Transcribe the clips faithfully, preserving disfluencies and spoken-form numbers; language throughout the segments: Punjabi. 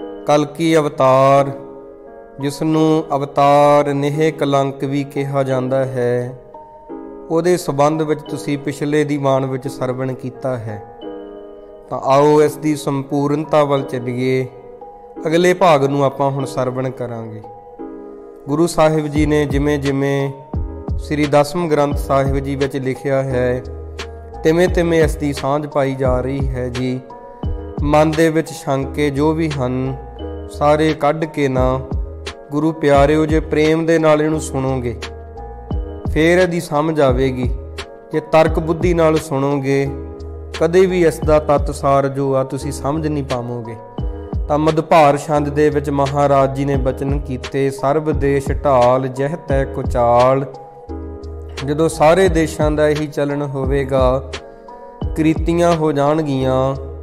कलकी अवतार, जिसनूं अवतार नेह कलंक भी कहा जाता है, ਉਹਦੇ संबंध ਵਿੱਚ ਤੁਸੀਂ पिछले ਦੀਵਾਨ ਵਿੱਚ ਸਰਵਣ ਕੀਤਾ ਹੈ। ਤਾਂ ਆਓ ਇਸ ਦੀ ਸੰਪੂਰਨਤਾ ਵੱਲ ਚੱਲੀਏ। ਅਗਲੇ ਭਾਗ ਨੂੰ ਆਪਾਂ ਹੁਣ ਸਰਵਣ ਕਰਾਂਗੇ। ਗੁਰੂ ਸਾਹਿਬ ਜੀ ਨੇ ਜਿਵੇਂ ਜਿਵੇਂ ਸ੍ਰੀ ਦਸਮ ਗ੍ਰੰਥ ਸਾਹਿਬ ਜੀ ਵਿੱਚ ਲਿਖਿਆ ਹੈ, ਤਿਵੇਂ ਤਿਵੇਂ ਇਸ ਦੀ ਸਾਂਝ ਪਾਈ ਜਾ ਰਹੀ ਹੈ ਜੀ। ਮਨ ਦੇ ਵਿੱਚ ਸ਼ੰਕੇ ਜੋ ਵੀ ਹਨ ਸਾਰੇ ਕੱਢ ਕੇ ਨਾ ਗੁਰੂ ਪਿਆਰਿਓ, ਜੇ ਪ੍ਰੇਮ ਦੇ ਨਾਲ ਇਹਨੂੰ ਸੁਣੋਗੇ ਫੇਰ ਇਹਦੀ ਸਮਝ ਆਵੇਗੀ। ਜੇ ਤਰਕ ਬੁੱਧੀ ਨਾਲ ਸੁਣੋਗੇ ਕਦੇ ਵੀ ਇਸ ਦਾ ਤੱਤ ਸਾਰ ਜੋ ਆ ਤੁਸੀਂ ਸਮਝ ਨਹੀਂ ਪਾਵੋਗੇ। ਤਾਂ ਮਧਭਾਰ ਛੰਦ ਦੇ ਵਿੱਚ ਮਹਾਰਾਜ ਜੀ ਨੇ ਬਚਨ ਕੀਤੇ, ਸਰਬ ਦੇਸ਼ ਢਾਲ ਜਹ ਤੈ ਕੁਚਾਲ। ਜਦੋਂ ਸਾਰੇ ਦੇਸ਼ਾਂ ਦਾ ਇਹੀ ਚੱਲਣ ਹੋਵੇਗਾ, ਕ੍ਰੀਤੀਆਂ ਹੋ ਜਾਣਗੀਆਂ,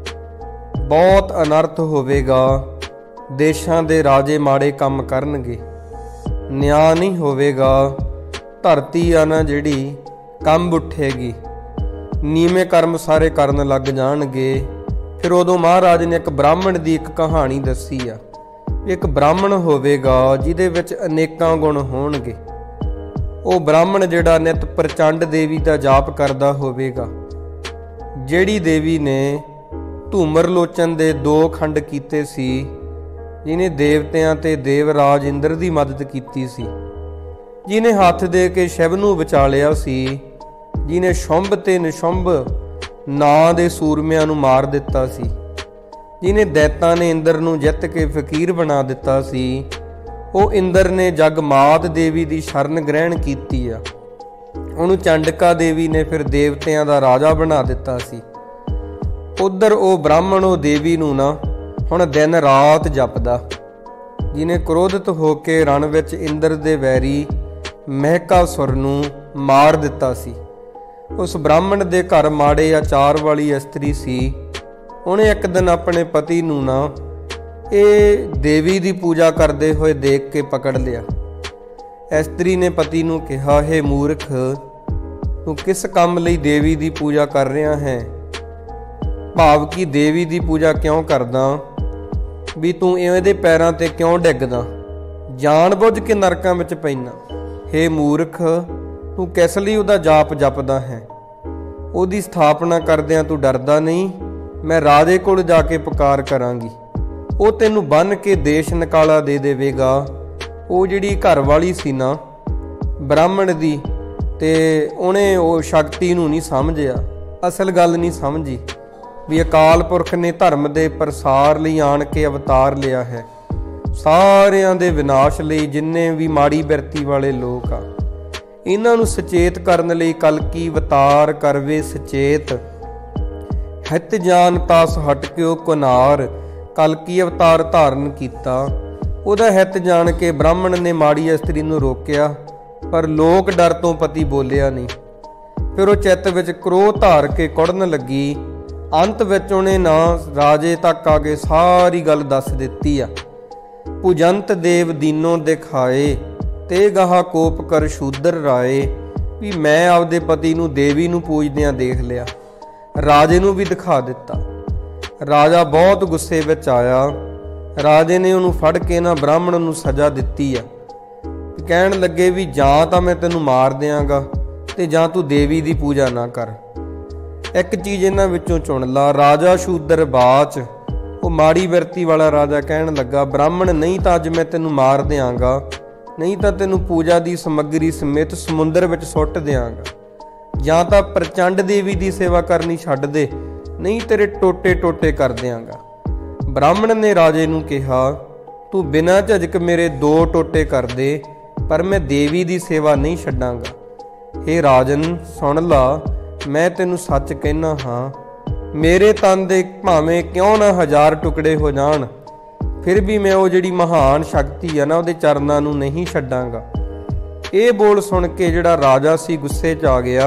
ਬਹੁਤ ਅਨਰਥ ਹੋਵੇਗਾ, ਦੇਸ਼ਾਂ ਦੇ ਰਾਜੇ ਮਾੜੇ ਕੰਮ ਕਰਨਗੇ, ਨਿਆਂ ਨਹੀਂ ਹੋਵੇਗਾ, ਧਰਤੀ ਆ ਨਾ ਜਿਹੜੀ ਕੰਬ ਉੱਠੇਗੀ, ਨੀਵੇਂ ਕਰਮ ਸਾਰੇ ਕਰਨ ਲੱਗ ਜਾਣਗੇ। ਫਿਰ ਉਦੋਂ ਮਹਾਰਾਜ ਨੇ ਇੱਕ ਬ੍ਰਾਹਮਣ ਦੀ ਇੱਕ ਕਹਾਣੀ ਦੱਸੀ ਆ। ਇੱਕ ਬ੍ਰਾਹਮਣ ਹੋਵੇਗਾ ਜਿਹਦੇ ਵਿੱਚ ਅਨੇਕਾਂ ਗੁਣ ਹੋਣਗੇ। ਉਹ ਬ੍ਰਾਹਮਣ ਜਿਹੜਾ ਨਿਤ ਪ੍ਰਚੰਡ ਦੇਵੀ ਦਾ ਜਾਪ ਕਰਦਾ ਹੋਵੇਗਾ, ਜਿਹੜੀ ਦੇਵੀ ਨੇ ਧੂਮਰ ਲੋਚਨ ਦੇ ਦੋ ਖੰਡ ਕੀਤੇ ਸੀ, ਜਿਹਨੇ ਦੇਵਤਿਆਂ ਤੇ ਦੇਵਰਾਜ ਇੰਦਰ ਦੀ ਮਦਦ ਕੀਤੀ ਸੀ, ਜਿਹਨੇ ਹੱਥ ਦੇ ਕੇ ਸ਼ਿਵ ਨੂੰ ਬਚਾ ਲਿਆ ਸੀ, ਜਿਹਨੇ ਸ਼ੁੰਭ ਤੇ ਨਿਸ਼ੁੰਭ ਨਾਂ ਦੇ ਸੂਰਮਿਆਂ ਨੂੰ ਮਾਰ ਦਿੱਤਾ ਸੀ, ਜਿਹਨੇ ਦੈਤਾਂ ਨੇ ਇੰਦਰ ਨੂੰ ਜਿੱਤ ਕੇ ਫਕੀਰ ਬਣਾ ਦਿੱਤਾ ਸੀ, ਉਹ ਇੰਦਰ ਨੇ ਜਗਮਾਤ ਦੇਵੀ ਦੀ ਸ਼ਰਨ ਗ੍ਰਹਿਣ ਕੀਤੀ ਆ। ਉਹਨੂੰ ਚੰਡਕਾ ਦੇਵੀ ਨੇ ਫਿਰ ਦੇਵਤਿਆਂ ਦਾ ਰਾਜਾ ਬਣਾ ਦਿੱਤਾ ਸੀ। ਉਧਰ ਉਹ ਬ੍ਰਾਹਮਣ ਉਹ ਦੇਵੀ ਨੂੰ ਨਾ ਹੁਣ ਦਿਨ ਰਾਤ ਜਪਦਾ, ਜਿਹਨੇ ਕ੍ਰੋਧਿਤ ਹੋ ਕੇ ਰਣ ਵਿੱਚ ਇੰਦਰ ਦੇ ਵੈਰੀ ਮਹਿਕਾਸੁਰ ਨੂੰ ਮਾਰ ਦਿੱਤਾ ਸੀ। ਉਸ ਬ੍ਰਾਹਮਣ ਦੇ ਘਰ ਮਾੜੇ ਆਚਾਰ ਵਾਲੀ ਇਸਤਰੀ ਸੀ। ਉਹਨੇ ਇੱਕ ਦਿਨ ਆਪਣੇ ਪਤੀ ਨੂੰ ਨਾ ਇਹ ਦੇਵੀ ਦੀ ਪੂਜਾ ਕਰਦੇ ਹੋਏ ਦੇਖ ਕੇ ਪਕੜ ਲਿਆ। ਇਸਤਰੀ ਨੇ ਪਤੀ ਨੂੰ ਕਿਹਾ, ਹੇ ਮੂਰਖ, ਤੂੰ ਕਿਸ ਕੰਮ ਲਈ ਦੇਵੀ ਦੀ ਪੂਜਾ ਕਰ ਰਿਹਾ ਹੈ? ਭਾਵ ਕਿ ਦੇਵੀ ਦੀ ਪੂਜਾ ਕਿਉਂ ਕਰਦਾ? ਵੀ ਤੂੰ ਇਹਦੇ ਪੈਰਾਂ ਤੇ ਕਿਉਂ ਡਿੱਗਦਾ? ਜਾਣ ਬੁੱਝ ਕੇ ਨਰਕਾਂ ਵਿੱਚ ਪੈਣਾ। ਹੇ ਮੂਰਖ, ਤੂੰ ਕਿਸ ਲਈ ਉਹਦਾ ਜਾਪ ਜਪਦਾ ਹੈ? ਉਹਦੀ ਸਥਾਪਨਾ ਕਰਦਿਆਂ ਤੂੰ ਡਰਦਾ ਨਹੀਂ? ਮੈਂ ਰਾਜੇ ਕੋਲ ਜਾ ਕੇ ਪੁਕਾਰ ਕਰਾਂਗੀ, ਉਹ ਤੈਨੂੰ ਬੰਨ੍ਹ ਕੇ ਦੇਸ਼ ਨਿਕਾਲਾ ਦੇ ਦੇਵੇਗਾ। ਉਹ ਜਿਹੜੀ ਘਰ ਵਾਲੀ ਸੀ ਨਾ ਬ੍ਰਾਹਮਣ ਦੀ, ਤੇ ਉਹਨੇ ਉਹ ਸ਼ਕਤੀ ਨੂੰ ਨਹੀਂ ਸਮਝਿਆ, ਅਸਲ ਗੱਲ ਨਹੀਂ ਸਮਝੀ ਵੀ ਅਕਾਲ ਪੁਰਖ ਨੇ ਧਰਮ ਦੇ ਪ੍ਰਸਾਰ ਲਈ ਆਣ ਕੇ ਅਵਤਾਰ ਲਿਆ ਹੈ, ਸਾਰਿਆਂ ਦੇ ਵਿਨਾਸ਼ ਲਈ। ਜਿੰਨੇ ਵੀ ਮਾੜੀ ਬਿਰਤੀ ਵਾਲੇ ਲੋਕ ਆ, ਇਹਨਾਂ ਨੂੰ ਸੁਚੇਤ ਕਰਨ ਲਈ ਕਲਕੀ ਅਵਤਾਰ ਕਰਵੇ ਸੁਚੇਤ। ਹਿਤ ਜਾਨ ਤਾਸ ਹਟ ਕਿਉ ਕੁਨਾਰ। ਕਲਕੀ ਅਵਤਾਰ ਧਾਰਨ ਕੀਤਾ। ਉਹਦਾ ਹਿੱਤ ਜਾਣ ਕੇ ਬ੍ਰਾਹਮਣ ਨੇ ਮਾੜੀ ਇਸਤਰੀ ਨੂੰ ਰੋਕਿਆ, ਪਰ ਲੋਕ ਡਰ ਤੋਂ ਪਤੀ ਬੋਲਿਆ ਨਹੀਂ। ਫਿਰ ਉਹ ਚਿੱਤ ਵਿੱਚ ਕ੍ਰੋਧ ਧਾਰ ਕੇ ਕੁੜਨ ਲੱਗੀ। ਅੰਤ ਵਿੱਚ ਉਹਨੇ ਨਾ ਰਾਜੇ ਤੱਕ ਆ ਕੇ ਸਾਰੀ ਗੱਲ ਦੱਸ ਦਿੱਤੀ ਆ। ਪੂਜੰਤ ਦੇਵ ਦੀਨੋਂ ਦਿਖਾਏ, ਤੇ ਗਾਹਾ ਕੋਪ ਕਰ ਸ਼ੂਦਰ ਰਾਏ। ਵੀ ਮੈਂ ਆਪਦੇ ਪਤੀ ਨੂੰ ਦੇਵੀ ਨੂੰ ਪੂਜਦਿਆਂ ਦੇਖ ਲਿਆ, ਰਾਜੇ ਨੂੰ ਵੀ ਦਿਖਾ ਦਿੱਤਾ। ਰਾਜਾ ਬਹੁਤ ਗੁੱਸੇ ਵਿੱਚ ਆਇਆ। ਰਾਜੇ ਨੇ ਉਹਨੂੰ ਫੜ ਕੇ ਨਾ ਬ੍ਰਾਹਮਣ ਨੂੰ ਸਜ਼ਾ ਦਿੱਤੀ ਆ। ਕਹਿਣ ਲੱਗੇ ਵੀ ਜਾਂ ਤਾਂ ਮੈਂ ਤੈਨੂੰ ਮਾਰ ਦਿਆਂਗਾ ਤੇ ਜਾਂ ਤੂੰ ਦੇਵੀ ਦੀ ਪੂਜਾ ਨਾ ਕਰ। ਇੱਕ ਚੀਜ਼ ਇਹਨਾਂ ਵਿੱਚੋਂ ਚੁਣ ਲਾ। ਰਾਜਾ ਸ਼ੂਦਰ ਬਾਚ, ਉਹ ਮਾੜੀ ਬਿਰਤੀ ਵਾਲਾ ਰਾਜਾ ਕਹਿਣ ਲੱਗਾ, ਬ੍ਰਾਹਮਣ ਨਹੀਂ ਤਾਂ ਅੱਜ ਮੈਂ ਤੈਨੂੰ ਮਾਰ ਦਿਆਂਗਾ, ਨਹੀਂ ਤਾਂ ਤੈਨੂੰ ਪੂਜਾ ਦੀ ਸਮੱਗਰੀ ਸਮੇਤ ਸਮੁੰਦਰ ਵਿੱਚ ਸੁੱਟ ਦਿਆਂਗਾ। ਜਾਂ ਤਾਂ ਪ੍ਰਚੰਡ ਦੇਵੀ ਦੀ ਸੇਵਾ ਕਰਨੀ ਛੱਡ ਦੇ, ਨਹੀਂ ਤੇਰੇ ਟੋਟੇ ਟੋਟੇ ਕਰ ਦਿਆਂਗਾ। ਬ੍ਰਾਹਮਣ ਨੇ ਰਾਜੇ ਨੂੰ ਕਿਹਾ, ਤੂੰ ਬਿਨਾਂ ਝਿਜਕ ਮੇਰੇ ਦੋ ਟੋਟੇ ਕਰ ਦੇ, ਪਰ ਮੈਂ ਦੇਵੀ ਦੀ ਸੇਵਾ ਨਹੀਂ ਛੱਡਾਂਗਾ। ਹੇ ਰਾਜਨ, ਸੁਣ ਲਾ, ਮੈਂ ਤੈਨੂੰ ਸੱਚ ਕਹਿਣਾ ਹਾਂ, ਮੇਰੇ ਤਨ ਦੇ ਭਾਵੇਂ ਕਿਉਂ ਨਾ ਹਜ਼ਾਰ ਟੁਕੜੇ ਹੋ ਜਾਣ, ਫਿਰ ਵੀ ਮੈਂ ਉਹ ਜਿਹੜੀ ਮਹਾਨ ਸ਼ਕਤੀ ਆ ਨਾ ਉਹਦੇ ਚਰਨਾਂ ਨੂੰ ਨਹੀਂ ਛੱਡਾਂਗਾ। ਇਹ ਬੋਲ ਸੁਣ ਕੇ ਜਿਹੜਾ ਰਾਜਾ ਸੀ ਗੁੱਸੇ 'ਚ ਆ ਗਿਆ।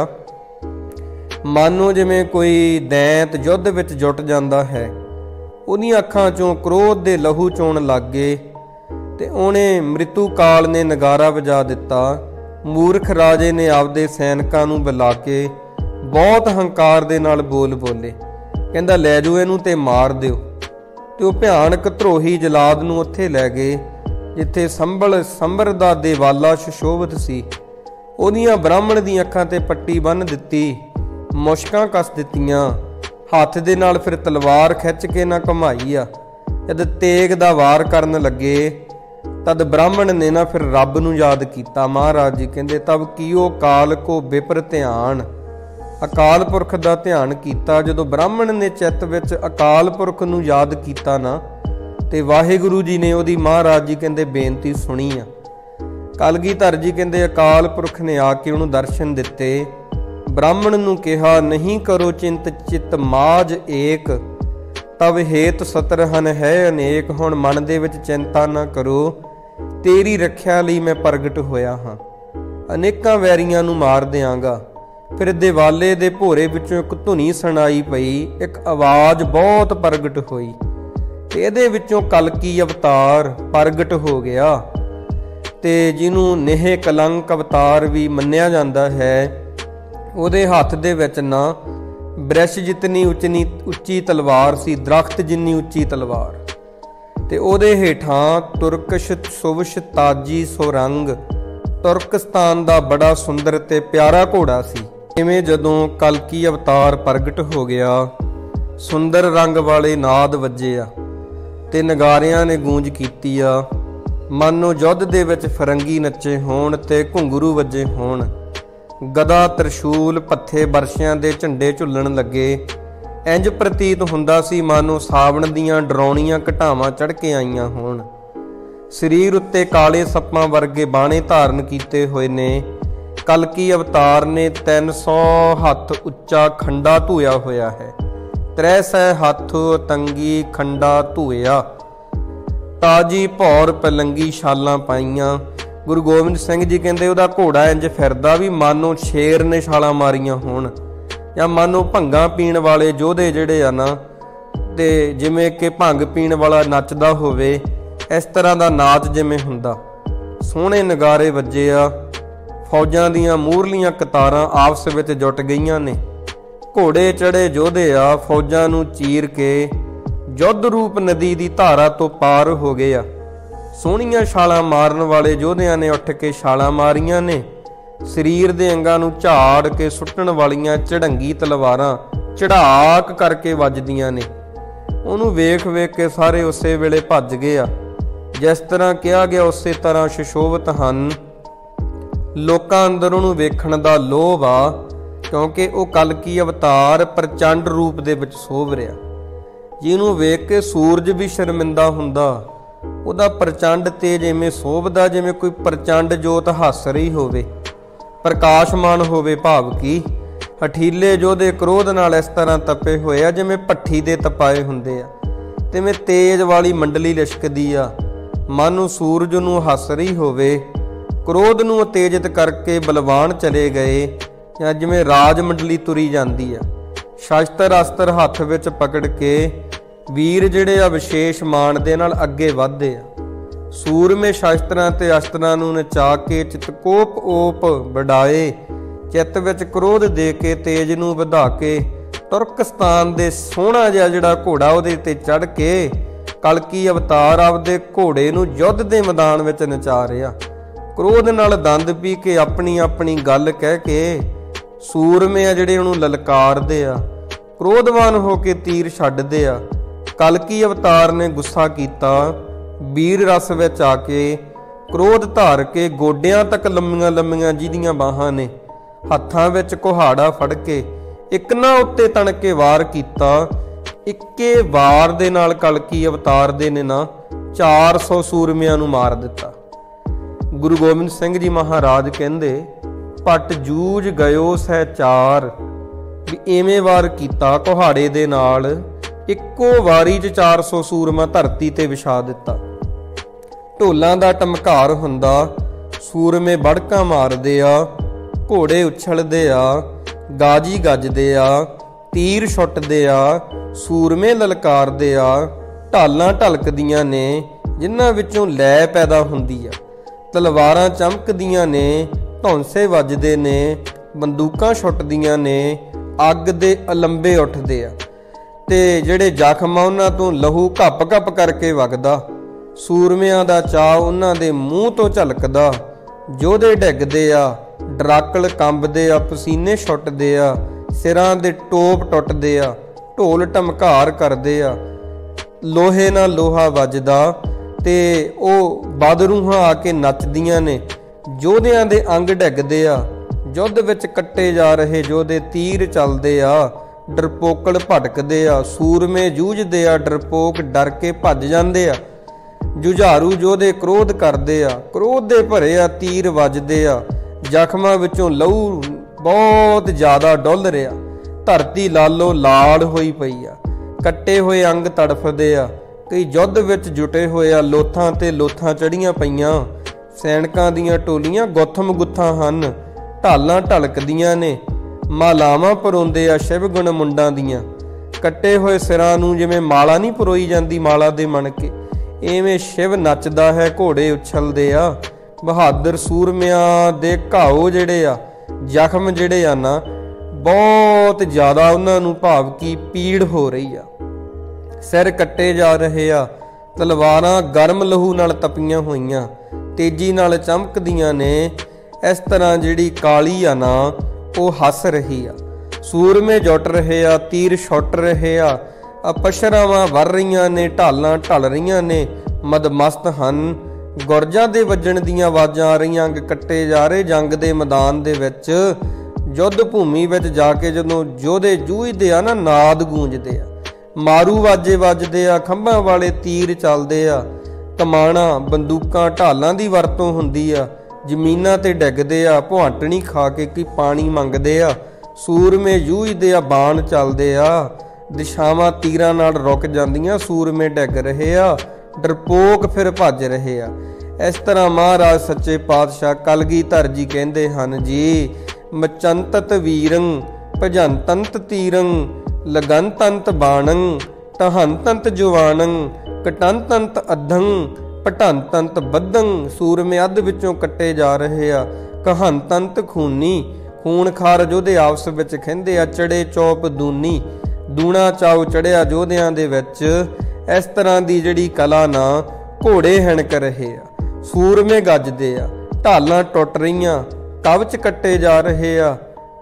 ਮਾਨੋ ਜਿਵੇਂ ਕੋਈ ਦੈਂਤ ਯੁੱਧ ਵਿੱਚ ਜੁਟ ਜਾਂਦਾ ਹੈ, ਉਹਦੀਆਂ ਅੱਖਾਂ 'ਚੋਂ ਕ੍ਰੋਧ ਦੇ ਲਹੂ ਚੋਣ ਲੱਗ ਗਏ ਤੇ ਉਹਨੇ ਮ੍ਰਿਤੂ ਕਾਲ ਨੇ ਨਗਾਰਾ ਵਜਾ ਦਿੱਤਾ। ਮੂਰਖ ਰਾਜੇ ਨੇ ਆਪਦੇ ਸੈਨਿਕਾਂ ਨੂੰ ਬੁਲਾ ਕੇ ਬਹੁਤ ਹੰਕਾਰ ਦੇ ਨਾਲ ਬੋਲ ਬੋਲੇ, ਕਹਿੰਦਾ ਲੈ ਜਾਓ ਇਹਨੂੰ ਤੇ ਮਾਰ ਦਿਓ। ਤੇ ਉਹ ਭਿਆਨਕ ਧਰੋਹੀ ਜਲਾਦ ਨੂੰ ਉੱਥੇ ਲੈ ਗਏ ਜਿੱਥੇ ਸੰਭਲ ਸੰਭਰ ਦਾ ਦੇਵਾਲਾ ਸੁਸ਼ੋਭਿਤ ਸੀ। ਉਹਦੀਆਂ ਬ੍ਰਾਹਮਣ ਦੀਆਂ ਅੱਖਾਂ ਤੇ ਪੱਟੀ ਬੰਨ੍ਹ ਦਿੱਤੀ, ਮੁਸ਼ਕਾਂ ਕੱਸ ਦਿੱਤੀਆਂ, ਹੱਥ ਦੇ ਨਾਲ ਫਿਰ ਤਲਵਾਰ ਖਿੱਚ ਕੇ ਨਾ ਘੁਮਾਈ ਆ। ਜਦ ਤੇਗ ਦਾ ਵਾਰ ਕਰਨ ਲੱਗੇ ਤਦ ਬ੍ਰਾਹਮਣ ਨੇ ਨਾ ਫਿਰ ਰੱਬ ਨੂੰ ਯਾਦ ਕੀਤਾ। ਮਹਾਰਾਜ ਜੀ ਕਹਿੰਦੇ ਤਬ ਕੀਓ ਕਾਲ ਕੋ ਵਿਪਰ ਧਿਆਨ, ਅਕਾਲ ਪੁਰਖ ਦਾ ਧਿਆਨ ਕੀਤਾ। ਜਦੋਂ ਬ੍ਰਾਹਮਣ ਨੇ ਚਿੱਤ ਵਿੱਚ ਅਕਾਲ ਪੁਰਖ ਨੂੰ ਯਾਦ ਕੀਤਾ ਨਾ ਤੇ ਵਾਹਿਗੁਰੂ ਜੀ ਨੇ ਉਹਦੀ ਮਹਾਰਾਜ ਜੀ ਕਹਿੰਦੇ ਬੇਨਤੀ ਸੁਣੀ ਆ। ਕਲਗੀਧਰ ਜੀ ਕਹਿੰਦੇ ਅਕਾਲ ਪੁਰਖ ਨੇ ਆ ਕੇ ਉਹਨੂੰ ਦਰਸ਼ਨ ਦਿੱਤੇ। ਬ੍ਰਾਹਮਣ ਨੂੰ ਕਿਹਾ ਨਹੀਂ ਕਰੋ ਚਿੰਤ ਚਿਤ ਮਾਜ ਏਕ, ਤਬ ਹੇਤ ਸਤਰਹਨ ਹੈ ਅਨੇਕ। ਹੁਣ ਮਨ ਦੇ ਵਿੱਚ ਚਿੰਤਾ ਨਾ ਕਰੋ, ਤੇਰੀ ਰੱਖਿਆ ਲਈ ਮੈਂ ਪ੍ਰਗਟ ਹੋਇਆ ਹਾਂ, ਅਨੇਕਾਂ ਵੈਰੀਆਂ ਨੂੰ ਮਾਰ ਦਿਆਂਗਾ। ਫਿਰ ਦਿਵਾਲੇ ਦੇ ਭੋਰੇ ਵਿੱਚੋਂ ਇੱਕ ਧੁਨੀ ਸੁਣਾਈ ਪਈ, ਇੱਕ ਆਵਾਜ਼ ਬਹੁਤ ਪ੍ਰਗਟ ਹੋਈ ਤੇ ਇਹਦੇ ਵਿੱਚੋਂ ਕਲਕੀ ਅਵਤਾਰ ਪ੍ਰਗਟ ਹੋ ਗਿਆ ਤੇ ਜਿਹਨੂੰ ਨੇਹ ਕਲੰਕ ਅਵਤਾਰ ਵੀ ਮੰਨਿਆ ਜਾਂਦਾ ਹੈ। ਉਹਦੇ ਹੱਥ ਦੇ ਵਿੱਚ ਨਾ ਬ੍ਰਿਸ਼ ਜਿਤਨੀ ਉੱਚੀ ਉੱਚੀ ਤਲਵਾਰ ਸੀ, ਦਰਖਤ ਜਿੰਨੀ ਉੱਚੀ ਤਲਵਾਰ, ਤੇ ਉਹਦੇ ਹੇਠਾਂ ਤੁਰਕਸ਼ ਸੁਵਸ਼ ਤਾਜੀ ਸੁਰੰਗ, ਤੁਰਕਸਤਾਨ ਦਾ ਬੜਾ ਸੁੰਦਰ ਤੇ ਪਿਆਰਾ ਘੋੜਾ ਸੀ। ਇਵੇਂ ਜਦੋਂ ਕਲਕੀ ਅਵਤਾਰ ਪ੍ਰਗਟ ਹੋ ਗਿਆ, ਸੁੰਦਰ ਰੰਗ ਵਾਲੇ ਨਾਦ ਵੱਜੇ ਆ ਤੇ ਨਗਾਰਿਆਂ ਨੇ ਗੂੰਜ ਕੀਤੀ ਆ, ਮਾਨੋ ਯੁੱਧ ਦੇ ਵਿੱਚ ਫਰੰਗੀ ਨੱਚੇ ਹੋਣ ਤੇ ਘੁੰਗਰੂ ਵੱਜੇ ਹੋਣ। ਗਦਾ ਤਰਸ਼ੂਲ ਪੱਥੇ ਬਰਸ਼ਿਆਂ ਦੇ ਝੰਡੇ ਝੁੱਲਣ ਲੱਗੇ। ਇੰਜ ਪ੍ਰਤੀਤ ਹੁੰਦਾ ਸੀ ਮਾਨੋ ਸਾਵਣ ਦੀਆਂ ਡਰਾਉਣੀਆਂ ਘਟਾਵਾਂ ਚੜ੍ਹ ਕੇ ਆਈਆਂ ਹੋਣ। ਸਰੀਰ ਉੱਤੇ ਕਾਲੇ ਸੱਪਾਂ ਵਰਗੇ ਬਾਣੇ ਧਾਰਨ ਕੀਤੇ ਹੋਏ ਨੇ। ਕਲਕੀ ਅਵਤਾਰ ਨੇ ਤਿੰਨ ਸੌ ਹੱਥ ਉੱਚਾ ਖੰਡਾ ਧੂਇਆ ਹੋਇਆ ਹੈ। ਤ੍ਰੈ ਸੈ ਹੱਥ ਤੰਗੀ ਖੰਡਾ ਧੂਇਆ, ਤਾਜੀ ਭੌਰ ਪਲੰਗੀ ਛਾਲਾਂ ਪਾਈਆਂ। ਗੁਰੂ ਗੋਬਿੰਦ ਸਿੰਘ ਜੀ ਕਹਿੰਦੇ ਉਹਦਾ ਘੋੜਾ ਇੰਜ ਫਿਰਦਾ ਵੀ ਮਾਨੋ ਸ਼ੇਰ ਨੇ ਛਾਲਾਂ ਮਾਰੀਆਂ ਹੋਣ, ਜਾਂ ਮਾਨੋ ਭੰਗਾਂ ਪੀਣ ਵਾਲੇ ਯੋਧੇ ਜਿਹੜੇ ਆ ਨਾ, ਤੇ ਜਿਵੇਂ ਕਿ ਭੰਗ ਪੀਣ ਵਾਲਾ ਨੱਚਦਾ ਹੋਵੇ, ਇਸ ਤਰ੍ਹਾਂ ਦਾ ਨਾਚ ਜਿਵੇਂ ਹੁੰਦਾ। ਸੋਹਣੇ ਨਗਾਰੇ ਵੱਜੇ ਆ, ਫੌਜਾਂ ਦੀਆਂ ਮੂਹਰਲੀਆਂ ਕਤਾਰਾਂ ਆਪਸ ਵਿੱਚ ਜੁਟ ਗਈਆਂ ਨੇ। ਘੋੜੇ ਚੜੇ ਯੋਧੇ ਆ ਫੌਜਾਂ ਨੂੰ ਚੀਰ ਕੇ ਯੁੱਧ ਰੂਪ ਨਦੀ ਦੀ ਧਾਰਾ ਤੋਂ ਪਾਰ ਹੋ ਗਏ ਆ। ਸੋਹਣੀਆਂ ਛਾਲਾਂ ਮਾਰਨ ਵਾਲੇ ਯੋਧਿਆਂ ਨੇ ਉੱਠ ਕੇ ਛਾਲਾਂ ਮਾਰੀਆਂ ਨੇ। ਸਰੀਰ ਦੇ ਅੰਗਾਂ ਨੂੰ ਝਾੜ ਕੇ ਸੁੱਟਣ ਵਾਲੀਆਂ ਝੜੰਗੀ ਤਲਵਾਰਾਂ ਚੜਾਕ ਕਰਕੇ ਵੱਜਦੀਆਂ ਨੇ। ਉਹਨੂੰ ਵੇਖ ਵੇਖ ਕੇ ਸਾਰੇ ਉਸੇ ਵੇਲੇ ਭੱਜ ਗਏ ਆ। ਜਿਸ ਤਰ੍ਹਾਂ ਕਿਹਾ ਗਿਆ ਉਸੇ ਤਰ੍ਹਾਂ ਸੁਸ਼ੋਭਿਤ ਹਨ। ਲੋਕਾਂ ਅੰਦਰ ਉਹਨੂੰ ਵੇਖਣ ਦਾ ਲੋਭ ਆ, ਕਿਉਂਕਿ ਉਹ ਕਲਕੀ ਅਵਤਾਰ ਪ੍ਰਚੰਡ ਰੂਪ ਦੇ ਵਿੱਚ ਸੋਭ ਰਿਹਾ। ਜਿਹਨੂੰ ਵੇਖ ਕੇ ਸੂਰਜ ਵੀ ਸ਼ਰਮਿੰਦਾ ਹੁੰਦਾ। ਉਹਦਾ ਪ੍ਰਚੰਡ ਤੇਜ ਐਵੇਂ ਸੋਭਦਾ ਜਿਵੇਂ ਕੋਈ ਪ੍ਰਚੰਡ ਜੋਤ ਹੱਸ ਰਹੀ ਹੋਵੇ, ਪ੍ਰਕਾਸ਼ਮਾਨ ਹੋਵੇ। ਭਾਵ ਕੀ ਹਠੀਲੇ ਯੋਧੇ ਕ੍ਰੋਧ ਨਾਲ ਇਸ ਤਰ੍ਹਾਂ ਤਪੇ ਹੋਏ ਆ ਜਿਵੇਂ ਭੱਠੀ ਦੇ ਤਪਾਏ ਹੁੰਦੇ ਆ, ਤਿਵੇਂ ਤੇਜ ਵਾਲੀ ਮੰਡਲੀ ਲਿਸ਼ਕਦੀ ਆ, ਮਾਨੋ ਸੂਰਜ ਨੂੰ ਹੱਸ ਰਹੀ ਹੋਵੇ। ਕ੍ਰੋਧ ਨੂੰ ਉਤੇਜਿਤ ਕਰਕੇ ਬਲਵਾਨ ਚਲੇ ਗਏ, ਜਾਂ ਜਿਵੇਂ ਰਾਜ ਮੰਡਲੀ ਤੁਰੀ ਜਾਂਦੀ ਆ। ਸ਼ਸਤਰ ਅਸਤਰ ਹੱਥ ਵਿੱਚ ਪਕੜ ਕੇ ਵੀਰ ਜਿਹੜੇ ਆ ਵਿਸ਼ੇਸ਼ ਮਾਣ ਦੇ ਨਾਲ ਅੱਗੇ ਵਧਦੇ ਆ। ਸੂਰਮੇ ਸ਼ਸਤਰਾਂ ਤੇ ਅਸਤਰਾਂ ਨੂੰ ਨਚਾ ਕੇ ਚਿਤਕੋਪ ਓਪ ਵਡਾਏ, ਚਿੱਤ ਵਿੱਚ ਕ੍ਰੋਧ ਦੇ ਕੇ ਤੇਜ ਨੂੰ ਵਧਾ ਕੇ ਤੁਰਕਸਤਾਨ ਦੇ ਸੋਹਣਾ ਜਿਹਾ ਜਿਹੜਾ ਘੋੜਾ ਉਹਦੇ ਤੇ ਚੜ੍ਹ ਕੇ ਕਲਕੀ ਅਵਤਾਰ ਆਪਦੇ ਘੋੜੇ ਨੂੰ ਯੁੱਧ ਦੇ ਮੈਦਾਨ ਵਿੱਚ ਨਚਾ ਰਿਹਾ। ਕ੍ਰੋਧ ਨਾਲ ਦੰਦ ਪੀ ਕੇ ਆਪਣੀ ਆਪਣੀ ਗੱਲ ਕਹਿ ਕੇ ਸੂਰਮੇ ਆ ਜਿਹੜੇ ਉਹਨੂੰ ਲਲਕਾਰਦੇ ਆ, ਕ੍ਰੋਧਵਾਨ ਹੋ ਕੇ ਤੀਰ ਛੱਡਦੇ ਆ। ਕਲਕੀ ਅਵਤਾਰ ਨੇ ਗੁੱਸਾ ਕੀਤਾ, ਵੀਰ ਰਸ ਵਿੱਚ ਆ ਕੇ ਕ੍ਰੋਧ ਧਾਰ ਕੇ ਗੋਡਿਆਂ ਤੱਕ ਲੰਮੀਆਂ ਲੰਮੀਆਂ ਜਿਹਦੀਆਂ ਬਾਹਾਂ ਨੇ, ਹੱਥਾਂ ਵਿੱਚ ਕੁਹਾੜਾ ਫੜ ਕੇ ਇੱਕ ਨਾ ਉੱਤੇ ਤਣ ਕੇ ਵਾਰ ਕੀਤਾ। ਇੱਕੇ ਵਾਰ ਦੇ ਨਾਲ ਕਲਕੀ ਅਵਤਾਰ ਦੇ ਨੇ ਨਾ ਚਾਰ ਸੌ ਸੂਰਮਿਆਂ ਨੂੰ ਮਾਰ ਦਿੱਤਾ। ਗੁਰੂ ਗੋਬਿੰਦ ਸਿੰਘ ਜੀ ਮਹਾਰਾਜ ਕਹਿੰਦੇ ਪਟ ਜੂਝ ਗਇਓ ਸਹਿ ਚਾਰ, ਵੀ ਐਵੇਂ ਵਾਰ ਕੀਤਾ ਕੁਹਾੜੇ ਦੇ ਨਾਲ, ਇੱਕੋ ਵਾਰੀ 'ਚ ਚਾਰ ਸੌ ਸੂਰਮਾ ਧਰਤੀ ਤੇ ਵਿਛਾ ਦਿੱਤਾ। ਢੋਲਾਂ ਦਾ ਟਮਕਾਰ ਹੁੰਦਾ, ਸੂਰਮੇ ਬੜਕਾਂ ਮਾਰਦੇ ਆ, ਘੋੜੇ ਉਛਲਦੇ ਆ, ਗਾਜੀ ਗੱਜਦੇ ਆ, ਤੀਰ ਛੁੱਟਦੇ ਆ, ਸੂਰਮੇ ਲਲਕਾਰਦੇ ਆ, ਢਾਲਾਂ ਢਲਕਦੀਆਂ ਨੇ ਜਿਨ੍ਹਾਂ ਵਿੱਚੋਂ ਲੈ ਪੈਦਾ ਹੁੰਦੀ ਆ, ਤਲਵਾਰਾਂ ਚਮਕਦੀਆਂ ਨੇ, ਧੌਂਸੇ ਵੱਜਦੇ ਨੇ, ਬੰਦੂਕਾਂ ਛੁੱਟਦੀਆਂ ਨੇ, ਅੱਗ ਦੇ ਅਲੰਬੇ ਉੱਠਦੇ ਆ। ते जिहड़े जख्म आ उन्हां तों लहू घप घप करके वगदा। सूरमिਆਂ ਦਾ ਚਾਅ ਉਹਨਾਂ ਦੇ ਮੂੰਹ ਤੋਂ ਝਲਕਦਾ। ਯੋਧੇ ਡਿੱਗਦੇ ਆ, ਡਰਾਕਲ ਕੰਬਦੇ ਆ, ਪਸੀਨੇ ਛੁੱਟਦੇ ਆ, ਸਿਰਾਂ ਦੇ ਟੋਪ ਟੁੱਟਦੇ ਆ, ਢੋਲ ਢਮਕਾਰ ਕਰਦੇ ਆ, ਲੋਹੇ ਨਾਲ ਲੋਹਾ ਵੱਜਦਾ ਤੇ ਉਹ ਬਦਰੂਹਾਂ ਆ ਕੇ ਨੱਚਦੀਆਂ ਨੇ। ਯੋਧਿਆਂ ਦੇ ਅੰਗ ਡਿੱਗਦੇ ਆ। ਯੁੱਧ ਵਿੱਚ ਕੱਟੇ ਜਾ ਰਹੇ ਯੋਧੇ ਤੀਰ ਚੱਲਦੇ ਆ, ਡਰਪੋਕਲ ਭਟਕਦੇ ਆ। ਸੂਰਮੇ ਜੂਝਦੇ ਆ, ਡਰਪੋਕ ਡਰ ਕੇ ਭੱਜ ਜਾਂਦੇ ਆ। ਜੁਝਾਰੂ ਯੋਧੇ ਕ੍ਰੋਧ ਕਰਦੇ ਆ, ਕ੍ਰੋਧ ਦੇ ਭਰੇ ਆ, ਤੀਰ ਵੱਜਦੇ ਆ। ਜ਼ਖਮਾਂ ਵਿੱਚੋਂ ਲਹੂ ਬਹੁਤ ਜ਼ਿਆਦਾ ਡੁੱਲ ਰਿਹਾ। ਧਰਤੀ ਲਾਲੋ ਲਾਲ ਹੋਈ ਪਈ ਆ। ਕੱਟੇ ਹੋਏ ਅੰਗ ਤੜਫਦੇ ਆ। ਕਈ ਯੁੱਧ ਵਿੱਚ ਜੁਟੇ ਹੋਏ ਆ, ਲੋਥਾਂ ਤੇ ਲੋਥਾਂ ਚੜੀਆਂ ਪਈਆਂ। ਸੈਨਿਕਾਂ ਦੀਆਂ ਟੋਲੀਆਂ ਗੁੱਥਮ ਗੁੱਥਾਂ ਹਨ, ਢਾਲਾਂ ਢਲਕਦੀਆਂ ਨੇ। ਮਾਲਾਵਾਂ ਪਰੋਂਦੇ ਆ ਸ਼ਿਵ ਗੁਣ ਮੁੰਡਾਂ ਦੀਆਂ। ਕੱਟੇ ਹੋਏ ਸਿਰਾਂ ਨੂੰ ਜਿਵੇਂ ਮਾਲਾ ਨਹੀਂ ਪਰੋਈ ਜਾਂਦੀ ਮਾਲਾ ਦੇ ਮਣਕੇ, ਇਵੇਂ ਸ਼ਿਵ ਨੱਚਦਾ ਹੈ, ਘੋੜੇ ਉਛਲਦੇ ਆ। ਬਹਾਦਰ ਸੂਰਮਿਆਂ ਦੇ ਘਾਓ ਜਿਹੜੇ ਆ, ਜ਼ਖਮ ਜਿਹੜੇ ਆ ਨਾ, ਬਹੁਤ ਜ਼ਿਆਦਾ ਉਹਨਾਂ ਨੂੰ ਭਾਵ ਕੀ ਪੀੜ ਹੋ ਰਹੀ ਆ। ਸਿਰ ਕੱਟੇ ਜਾ ਰਹੇ ਆ। ਤਲਵਾਰਾਂ ਗਰਮ ਲਹੂ ਨਾਲ ਤਪੀਆਂ ਹੋਈਆਂ, ਤੇਜ਼ੀ ਨਾਲ ਚਮਕਦੀਆਂ ਨੇ। ਇਸ ਤਰ੍ਹਾਂ ਜਿਹੜੀ ਕਾਲੀ ਆ ਨਾ, ਉਹ ਹੱਸ ਰਹੀ ਆ। ਸੂਰਮੇ ਜੁੱਟ ਰਹੇ ਆ, ਤੀਰ ਛੁੱਟ ਰਹੇ ਆ, ਅਪਸ਼ਰਾਵਾਂ ਵਰ ਰਹੀਆਂ ਨੇ, ਢਾਲਾਂ ਢਲ ਰਹੀਆਂ ਨੇ, ਮਦਮਸਤ ਹਨ। ਗੁਰਜਾਂ ਦੇ ਵੱਜਣ ਦੀਆਂ ਆਵਾਜ਼ਾਂ ਆ ਰਹੀਆਂ। ਅੰਗ ਕੱਟੇ ਜਾ ਰਹੇ। ਜੰਗ ਦੇ ਮੈਦਾਨ ਦੇ ਵਿੱਚ, ਯੁੱਧ ਭੂਮੀ ਵਿੱਚ ਜਾ ਕੇ ਜਦੋਂ ਯੋਧੇ ਜੂਝਦੇ ਆ ਨਾ, ਨਾਦ ਗੂੰਜਦੇ ਆ, ਮਾਰੂ ਵਾਜੇ ਵੱਜਦੇ ਆ, ਖੰਭਾਂ ਵਾਲੇ ਤੀਰ ਚੱਲਦੇ ਆ, ਕਮਾਣਾ ਬੰਦੂਕਾਂ ਢਾਲਾਂ ਦੀ ਵਰਤੋਂ ਹੁੰਦੀ ਆ। ਜ਼ਮੀਨਾਂ ਤੇ ਡਿੱਗਦੇ ਆ, ਭੁਆਟਣੀ ਖਾ ਕੇ ਕੀ ਪਾਣੀ ਮੰਗਦੇ ਆ। ਸੂਰਮੇ ਜੂਝਦੇ ਆ, ਬਾਣ ਚੱਲਦੇ ਆ, ਦਿਸ਼ਾਵਾਂ ਤੀਰਾਂ ਨਾਲ ਰੁਕ ਜਾਂਦੀਆਂ। ਸੂਰਮੇ ਡਿੱਗ ਰਹੇ ਆ, ਡਰਪੋਕ ਫਿਰ ਭੱਜ ਰਹੇ ਆ। ਇਸ ਤਰ੍ਹਾਂ ਮਹਾਰਾਜ ਸੱਚੇ ਪਾਤਸ਼ਾਹ ਕਲਗੀਧਰ ਜੀ ਕਹਿੰਦੇ ਹਨ ਜੀ, ਮਚੰਤਤ ਵੀਰੰ ਭਜੰਤੰਤ ਤੀਰੰ ਲਗੰਤੰਤ ਬਾਣੰ ਟਹੰਤੰਤ ਜਵਾਨੰ ਕਟੰਤੰਤ ਅਧੰ ਪਟੰਤੰਤ ਬੱਧੰ। ਸੂਰਮੇ ਅੱਧ ਵਿੱਚੋਂ ਕੱਟੇ ਜਾ ਰਹੇ ਆ। ਕਹੰਤੰਤ ਖੂਨੀ, ਖੂਨ ਖਾਰ ਯੋਧੇ ਆਪਸ ਵਿੱਚ ਖਹਿੰਦੇ ਆ। ਚੜੇ ਚੌਪ ਦੂਨੀ, ਦੂਣਾ ਚਾਉ ਚੜਿਆ ਯੋਧਿਆਂ ਦੇ ਵਿੱਚ। ਇਸ ਤਰ੍ਹਾਂ ਦੀ ਜਿਹੜੀ ਕਲਾ ਨਾ, ਘੋੜੇ ਹਣਕ ਰਹੇ ਆ, ਸੂਰਮੇ ਗੱਜਦੇ ਆ, ਢਾਲਾਂ ਟੁੱਟ ਰਹੀਆਂ, ਕਵਚ ਕੱਟੇ ਜਾ ਰਹੇ ਆ।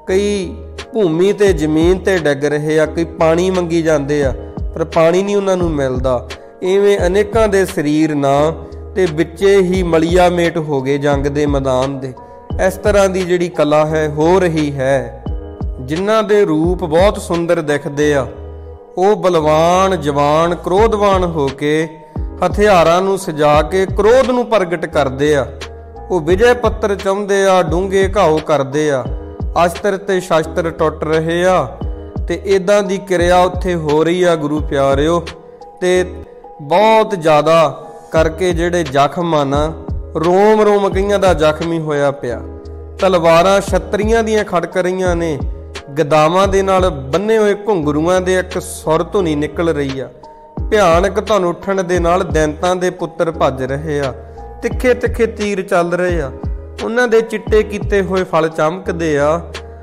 ਕਈ ਭੂਮੀ ਤੇ ਜ਼ਮੀਨ ਤੇ ਡਿੱਗ ਰਹੇ ਆ, ਕਈ ਪਾਣੀ ਮੰਗੀ ਜਾਂਦੇ ਆ ਪਰ ਪਾਣੀ ਨਹੀਂ ਉਹਨਾਂ ਨੂੰ ਮਿਲਦਾ। ਇਵੇਂ ਅਨੇਕਾਂ ਦੇ ਸਰੀਰ ਨਾ ਤੇ ਵਿੱਚੇ ਹੀ ਮਲੀਆ ਮੇਟ ਹੋ ਗਏ ਜੰਗ ਦੇ ਮੈਦਾਨ ਦੇ। ਇਸ ਤਰ੍ਹਾਂ ਦੀ ਜਿਹੜੀ ਕਲਾ ਹੈ ਹੋ ਰਹੀ ਹੈ। ਜਿਨ੍ਹਾਂ ਦੇ ਰੂਪ ਬਹੁਤ ਸੁੰਦਰ ਦਿਖਦੇ ਆ, ਉਹ ਬਲਵਾਨ ਜਵਾਨ ਕ੍ਰੋਧਵਾਨ ਹੋ ਕੇ ਹਥਿਆਰਾਂ ਨੂੰ ਸਜਾ ਕੇ ਕ੍ਰੋਧ ਨੂੰ ਪ੍ਰਗਟ ਕਰਦੇ ਆ। ਉਹ ਵਿਜੈ ਪੱਤਰ ਚਾਹੁੰਦੇ ਆ, ਡੂੰਘੇ ਘਾਓ ਕਰਦੇ ਆ। ਅਸਤਰ ਤੇ ਸ਼ਸਤਰ ਟੁੱਟ ਰਹੇ ਆ ਤੇ ਇਦਾਂ ਦੀ ਕਿਰਿਆ ਉੱਥੇ ਹੋ ਰਹੀ ਆ ਗੁਰੂ ਪਿਆਰਿਓ। ਤੇ ਬਹੁਤ ਜ਼ਿਆਦਾ ਕਰਕੇ ਜਿਹੜੇ ਜ਼ਖਮ ਆ ਨਾ, ਰੋਮ ਰੋਮ ਕਈਆਂ ਦਾ ਜ਼ਖਮੀ ਹੋਇਆ ਪਿਆ। ਤਲਵਾਰਾਂ ਛਤਰੀਆਂ ਦੀਆਂ ਖੜਕ ਰਹੀਆਂ ਨੇ। ਗਦਾਵਾਂ ਦੇ ਨਾਲ ਬੰਨੇ ਹੋਏ ਘੁੰਗਰੂਆਂ ਦੇ ਇੱਕ ਸੁਰ ਧੁਨੀ ਨਿਕਲ ਰਹੀ ਆ। ਭਿਆਨਕ ਧੁਨ ਉੱਠਣ ਦੇ ਨਾਲ ਦੈਂਤਾਂ ਦੇ ਪੁੱਤਰ ਭੱਜ ਰਹੇ ਆ। ਤਿੱਖੇ ਤਿੱਖੇ ਤੀਰ ਚੱਲ ਰਹੇ ਆ। ਉਹਨਾਂ ਦੇ ਚਿੱਟੇ ਕੀਤੇ ਹੋਏ ਫਲ ਚਮਕਦੇ ਆ।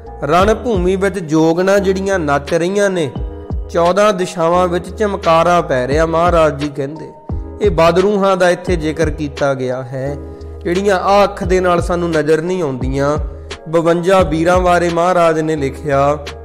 ਰਣ ਭੂਮੀ ਵਿੱਚ ਜੋਗਣਾ ਜਿਹੜੀਆਂ ਨੱਚ ਰਹੀਆਂ ਨੇ। ਚੌਦਾਂ ਦਿਸ਼ਾਵਾਂ ਵਿੱਚ ਚਮਕਾਰਾ ਪੈ ਰਿਹਾ। ਮਹਾਰਾਜ ਜੀ ਕਹਿੰਦੇ ਇਹ ਬਦਰੂਹਾਂ ਦਾ ਇੱਥੇ ਜ਼ਿਕਰ ਕੀਤਾ ਗਿਆ ਹੈ, ਜਿਹੜੀਆਂ ਆਹ ਅੱਖ ਦੇ ਨਾਲ ਸਾਨੂੰ ਨਜ਼ਰ ਨਹੀਂ ਆਉਂਦੀਆਂ। ਬਵੰਜਾ ਵੀਰਾਂ ਬਾਰੇ ਮਹਾਰਾਜ ਨੇ ਲਿਖਿਆ,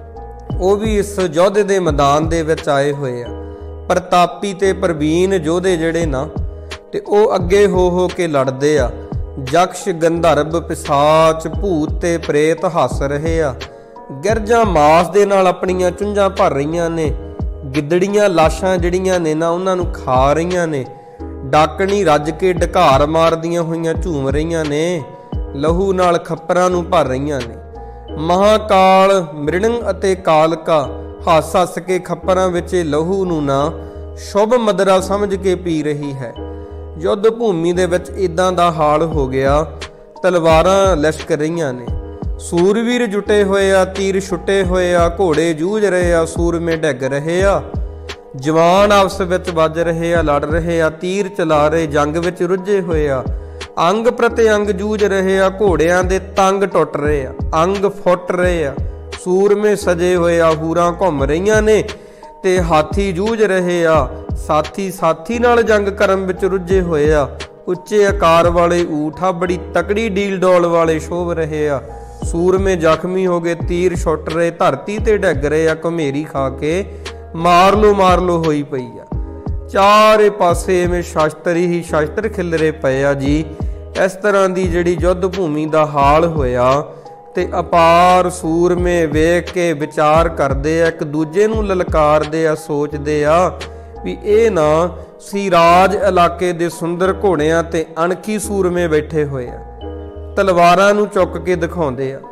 ਉਹ ਵੀ ਇਸ ਯੋਧੇ ਦੇ ਮੈਦਾਨ ਦੇ ਵਿੱਚ ਆਏ ਹੋਏ ਆ। ਪ੍ਰਤਾਪੀ ਤੇ ਪ੍ਰਵੀਨ ਯੋਧੇ ਜਿਹੜੇ ਨਾ, ਤੇ ਉਹ ਅੱਗੇ ਹੋ ਹੋ ਕੇ ਲੜਦੇ ਆ। ਯਕਸ਼ ਗੰਧਰਵ ਪਿਸਾਚ ਭੂਤ ਤੇ ਪ੍ਰੇਤ ਹੱਸ ਰਹੇ ਆ। ਗਿਰਜਾਂ ਮਾਸ ਦੇ ਨਾਲ ਆਪਣੀਆਂ ਚੁੰਝਾਂ ਭਰ ਰਹੀਆਂ ਨੇ। ਗਿੱਦੜੀਆਂ ਲਾਸ਼ਾਂ ਜਿਹੜੀਆਂ ਨੇ ਨਾ, ਉਹਨਾਂ ਨੂੰ ਖਾ ਰਹੀਆਂ ਨੇ। ਡਾਕਣੀ ਰੱਜ ਕੇ ਢਕਾਰ ਮਾਰਦੀਆਂ ਹੋਈਆਂ ਝੂਮ ਰਹੀਆਂ ਨੇ। ਲਹੂ ਨਾਲ ਖੱਪਰਾਂ ਨੂੰ ਭਰ ਰਹੀਆਂ ਨੇ। ਮਹਾਕਾਲ ਮ੍ਰਿਣੰਗ ਅਤੇ ਕਾਲਕਾ ਹੱਸ ਹੱਸ ਕੇ ਖੱਪਰਾਂ ਵਿੱਚ ਲਹੂ ਨੂੰ ਨਾ ਸ਼ੁਭ ਮਦਰਾ ਸਮਝ ਕੇ ਪੀ ਰਹੀ ਹੈ। ਯੁੱਧ ਭੂਮੀ ਦੇ ਵਿੱਚ ਇਦਾਂ ਦਾ ਹਾਲ ਹੋ ਗਿਆ। ਤਲਵਾਰਾਂ ਲਿਸ਼ਕ ਰਹੀਆਂ ਨੇ। ਸੂਰਵੀਰ ਜੁਟੇ ਹੋਏ ਆ, ਤੀਰ ਛੁੱਟੇ ਹੋਏ ਆ, ਘੋੜੇ ਜੂਝ ਰਹੇ ਆ, ਸੂਰਮੇ ਡਿੱਗ ਰਹੇ ਆ, ਜਵਾਨ ਆਪਸ ਵਿੱਚ ਵੱਜ ਰਹੇ ਆ, ਲੜ ਰਹੇ ਆ, ਤੀਰ ਚਲਾ ਰਹੇ, ਜੰਗ ਵਿੱਚ ਰੁੱਝੇ ਹੋਏ ਆ। ਅੰਗ ਪ੍ਰਤੀ ਅੰਗ ਜੂਝ ਰਹੇ ਆ। ਘੋੜਿਆਂ ਦੇ ਤੰਗ ਟੁੱਟ ਰਹੇ ਆ, ਅੰਗ ਫੁੱਟ ਰਹੇ ਆ। ਸੂਰਮੇ ਸਜੇ ਹੋਏ ਆ, ਹੂਰਾਂ ਘੁੰਮ ਰਹੀਆਂ ਨੇ ते हाथी जूझ रहे आ, साथी साथी नाल जंग करम विच रुझे होए आ। उच्चे आकार वाले ऊठ आ, बड़ी तकड़ी डील डोल वाले शोभ रहे आ। सूरमे जख्मी हो गए, तीर छुट रहे, धरती ते डिग रहे आ। घमेरी खा के मार लो मार लो होई पई आ। चारे पासे में शास्त्र ही शास्त्र खिलरे पे आ जी। इस तरह की जिहड़ी युद्ध भूमि का हाल होया ते अपार सूरमे वेख के विचार करते आ, एक दूजे नूं ललकारदे आ, सोचते आ भी ये ना सी राज इलाके दे सुंदर घोड़ियां ते अणखी सूरमे बैठे होए आ। तलवारां नूं चुक के दिखाउंदे आ,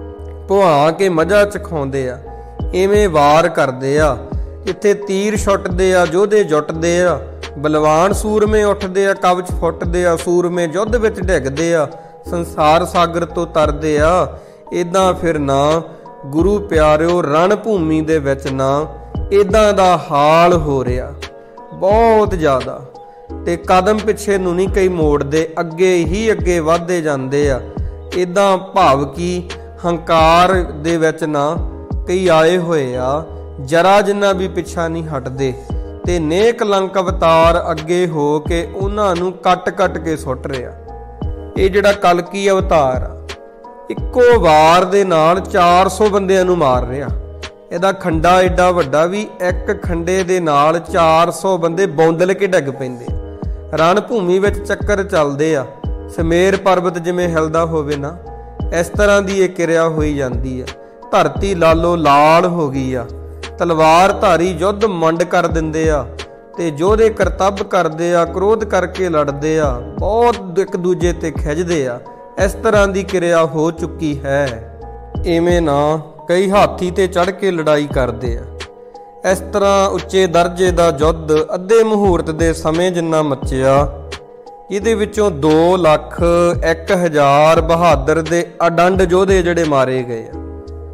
भुआ के मजा चखाउंदे आ, इवें वार करदे आ। जिथे तीर छुटदे आ, जोधे जुटदे आ, बलवान सूरमे उठदे आ, कवच फुटदे आ, सूरमे युद्ध विच डिगदे आ, संसार सागर तो तरदे आ। इदां फिर ना गुरु प्यारिओ रण भूमि दे विच ना इदां दा हाल हो रहा बहुत ज़्यादा। ते कदम पिछे नूं नहीं कई मोड़दे, अगे ही अगे वधदे जांदे आ। इदां भाव की हंकार दे विच ना कई आए होए आ, जरा जिन्ना भी पिछा नहीं हटदे ते नेक लंक अवतार अगे हो के उन्हां नूं कट कट के सुट रहा। ये जिहड़ा कलकी अवतार आ, इक्को वार दे नाल चार सौ बंदियां नूं मार रहा। इहदा खंडा एडा वड्डा भी एक खंडे दे नाल चार सौ बंदे बौंदल के डिग पैंदे। रण भूमि विच चक्कर चलदे आ, समेर पर्वत जिवें हिलदा होवे ना, इस तरह की ये किरिया होई जांदी आ। धरती लालो लाल हो गई आ। तलवार धारी युद्ध मंड कर दिंदे आ ते जोधे करतब करदे आ, क्रोध करके लड़दे आ, बहुत एक दूजे ते खिजदे आ। इस तरह की किरिया हो चुकी है। इवें ना कई हाथी ते चढ़ के लड़ाई करदे आ। इस तरह उच्चे दर्जे का युद्ध अद्धे मुहूर्त के समय जिन्ना मचिया, इहदे विचों दो लख एक हज़ार बहादुर दे अडंड योधे जिहड़े मारे गए आ।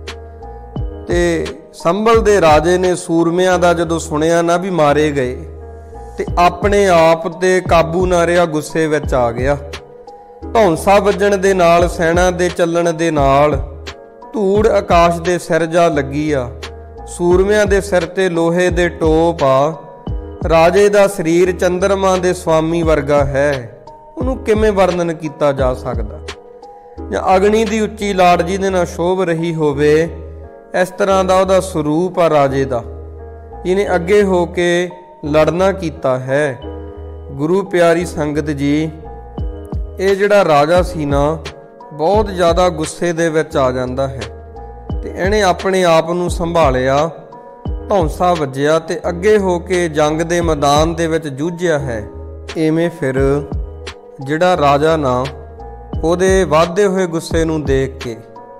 ते संभल दे राजे ने सूरमिਆਂ ਦਾ ਜਦੋਂ सुनिया ना भी मारे गए ते अपने आप ते काबू ना रहा, गुस्से विच आ गया। धौंसा वजण दे नाल सैना दे चलण दे नाल धूड़ आकाश दे सिर जा लगी आ। सूरमिਆਂ दे सिर ते लोहे दे टोप आ। राजे दा शरीर चंद्रमा दे स्वामी वर्गा है, उहनूं किवें वर्णन कीता जा सकदा। जां अग्नि दी उच्ची लाड़ जिहदे नाल शोभ रही होवे, इस तरह का वह स्वरूप आ राजे का, जिन्हें अगे हो के लड़ना किया है। गुरु प्यारी संगत जी, ये जिहड़ा राजा सी ना बहुत ज़्यादा गुस्से दे विच आ जाता है ते इहने अपने आप नूं संभालिया, धौंसा वज्जिया ते अगे हो के जंग दे मैदान दे विच जूझिया है। इवें फिर जिहड़ा राजा ना उहदे वधदे होए गुस्से नूं देख के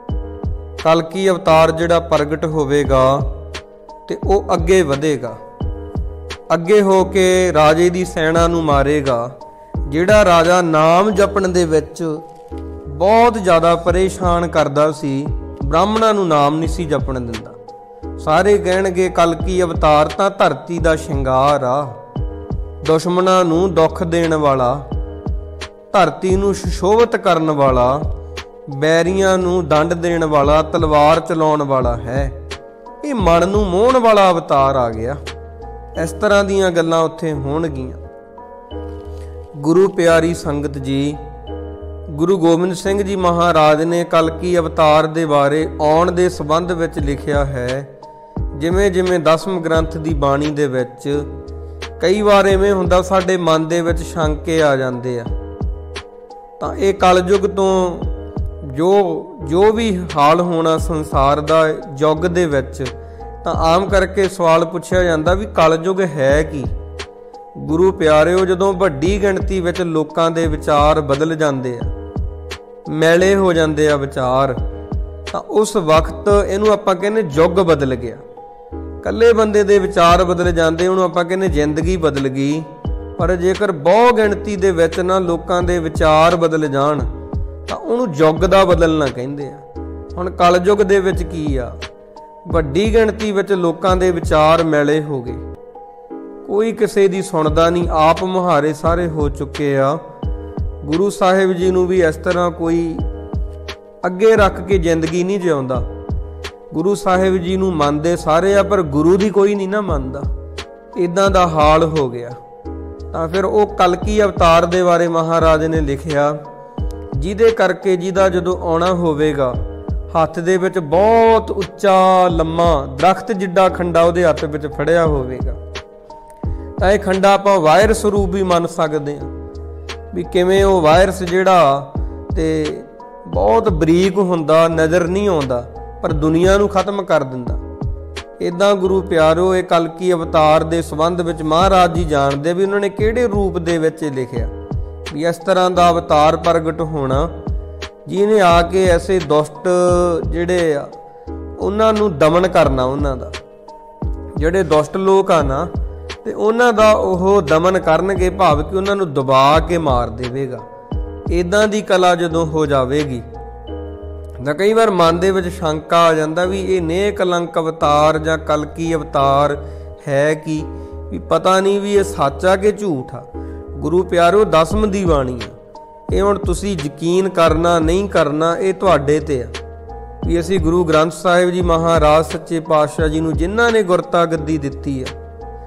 कलकी अवतार जिहड़ा प्रगट होवेगा ते वो अगे वधेगा, अगे हो के राजे दी सैना नूं मारेगा। जिहड़ा राजा नाम जपण दे विच बहुत ज़्यादा परेशान करदा सी, ब्राह्मणां नूं नाम नहीं सी जपण दिंदा। सारे कहणगे कलकी अवतार तां धरती दा शिंगार आ, दुश्मनां नूं दुख देण वाला, धरती नूं सुशोभित करन वाला, बैरियां नूं दंड देण वाला, तलवार चलाउण वाला है। ये मन नूं मोहण वाला अवतार आ गया। इस तरह दीयां गल्लां उत्थे होणगीਆਂ। गुरु प्यारी संगत जी, गुरु गोबिंद सिंह जी महाराज ने कलकी अवतार दे बारे आउण दे संबंध विच लिखिया है। जिवें जिवें दसम ग्रंथ दी बाणी दे विच कई वार इवें हुंदा साडे मन दे विच शंके आ जांदे आ, तां इह कलयुग तो जो जो भी हाल होना संसार दा युग दे विच, तां आम करके सवाल पुछया जांदा भी कलयुग है की। गुरु प्यारिओ, जदों वड्डी गिणती विच लोकां दे विचार बदल जांदे आ, मैले हो जांदे आ विचार, तां उस वक्त इहनूं आपां कहने युग बदल गया। कल्ले बंदे दे विचार बदल जांदे, उहनूं आपां कहने जिंदगी बदल गई। पर जेकर बहु गिणती दे विच ना लोकां दे विचार बदल जाण तां उहनूं युग दा बदलना कहिंदे आ। हुण कलयुग दे विच की आ, वड्डी गिणती विच लोकां दे विचार मैले हो गए, कोई किसी दी सुणदा नहीं, आप मुहारे सारे हो चुके आ। गुरु साहिब जी नूं भी इस तरह कोई अगे रख के जिंदगी नहीं जिउंदा। ਗੁਰੂ ਸਾਹਿਬ ਜੀ ਨੂੰ ਮੰਨਦੇ ਸਾਰੇ ਆ, ਪਰ ਗੁਰੂ ਦੀ ਕੋਈ ਨਹੀਂ ਨਾ ਮੰਨਦਾ। ਇਦਾਂ ਦਾ ਹਾਲ ਹੋ ਗਿਆ। ਤਾਂ ਫਿਰ ਉਹ ਕਲਕੀ ਅਵਤਾਰ ਦੇ ਬਾਰੇ ਮਹਾਰਾਜ ਨੇ ਲਿਖਿਆ, ਜਿਹਦੇ ਕਰਕੇ ਜਿਹਦਾ ਜਦੋਂ ਆਉਣਾ ਹੋਵੇਗਾ, ਹੱਥ ਦੇ ਵਿੱਚ ਬਹੁਤ ਉੱਚਾ ਲੰਮਾ ਦਰਖਤ ਜਿੱਡਾ ਖੰਡਾ ਉਹਦੇ ਹੱਥ ਵਿੱਚ ਫੜਿਆ ਹੋਵੇਗਾ। ਤਾਂ ਇਹ ਖੰਡਾ ਆਪਾਂ ਵਾਇਰਸ ਰੂਪ ਵੀ ਮੰਨ ਸਕਦੇ ਹਾਂ, ਵੀ ਕਿਵੇਂ ਉਹ ਵਾਇਰਸ ਜਿਹੜਾ ਤੇ ਬਹੁਤ ਬਰੀਕ ਹੁੰਦਾ, ਨਜ਼ਰ ਨਹੀਂ ਆਉਂਦਾ, ਪਰ ਦੁਨੀਆ ਨੂੰ ਖਤਮ ਕਰ ਦਿੰਦਾ। ਇੱਦਾਂ ਗੁਰੂ ਪਿਆਰਿਓ, ਇਹ ਕਲਕੀ ਅਵਤਾਰ ਦੇ ਸੰਬੰਧ ਵਿੱਚ ਮਹਾਰਾਜ ਜੀ ਜਾਣਦੇ ਵੀ ਉਹਨਾਂ ਨੇ ਕਿਹੜੇ ਰੂਪ ਦੇ ਵਿੱਚ ਲਿਖਿਆ, ਵੀ ਇਸ ਤਰ੍ਹਾਂ ਦਾ ਅਵਤਾਰ ਪ੍ਰਗਟ ਹੋਣਾ, ਜਿਹਨੇ ਆ ਕੇ ਐਸੇ ਦੁਸ਼ਟ ਜਿਹੜੇ ਆ ਉਹਨਾਂ ਨੂੰ ਦਮਨ ਕਰਨਾ, ਉਹਨਾਂ ਦਾ ਜਿਹੜੇ ਦੁਸ਼ਟ ਲੋਕ ਆ ਨਾ, ਤੇ ਉਹਨਾਂ ਦਾ ਉਹ ਦਮਨ ਕਰਨਗੇ, ਭਾਵ ਕਿ ਉਹਨਾਂ ਨੂੰ ਦਬਾ ਕੇ ਮਾਰ ਦੇਵੇਗਾ। ਇੱਦਾਂ ਦੀ ਕਲਾ ਜਦੋਂ ਹੋ ਜਾਵੇਗੀ ਤਾਂ ਕਈ ਵਾਰ ਮਨ ਦੇ ਵਿੱਚ ਸ਼ੰਕਾ ਆ ਜਾਂਦਾ ਵੀ ਇਹ ਨੇਹ ਕਲੰਕ ਅਵਤਾਰ ਜਾਂ ਕਲਕੀ ਅਵਤਾਰ ਹੈ ਕੀ, ਵੀ ਪਤਾ ਨਹੀਂ ਵੀ ਇਹ ਸੱਚ ਆ ਕਿ ਝੂਠ ਆ। ਗੁਰੂ ਪਿਆਰਿਓ, ਦਸਮ ਦੀ ਬਾਣੀ ਆ ਇਹ, ਹੁਣ ਤੁਸੀਂ ਯਕੀਨ ਕਰਨਾ ਨਹੀਂ ਕਰਨਾ ਇਹ ਤੁਹਾਡੇ ਤੇ ਆ। ਵੀ ਅਸੀਂ ਗੁਰੂ ਗ੍ਰੰਥ ਸਾਹਿਬ ਜੀ ਮਹਾਰਾਜ ਸੱਚੇ ਪਾਤਸ਼ਾਹ ਜੀ ਨੂੰ, ਜਿਨ੍ਹਾਂ ਨੇ ਗੁਰਤਾ ਗੱਦੀ ਦਿੱਤੀ ਆ,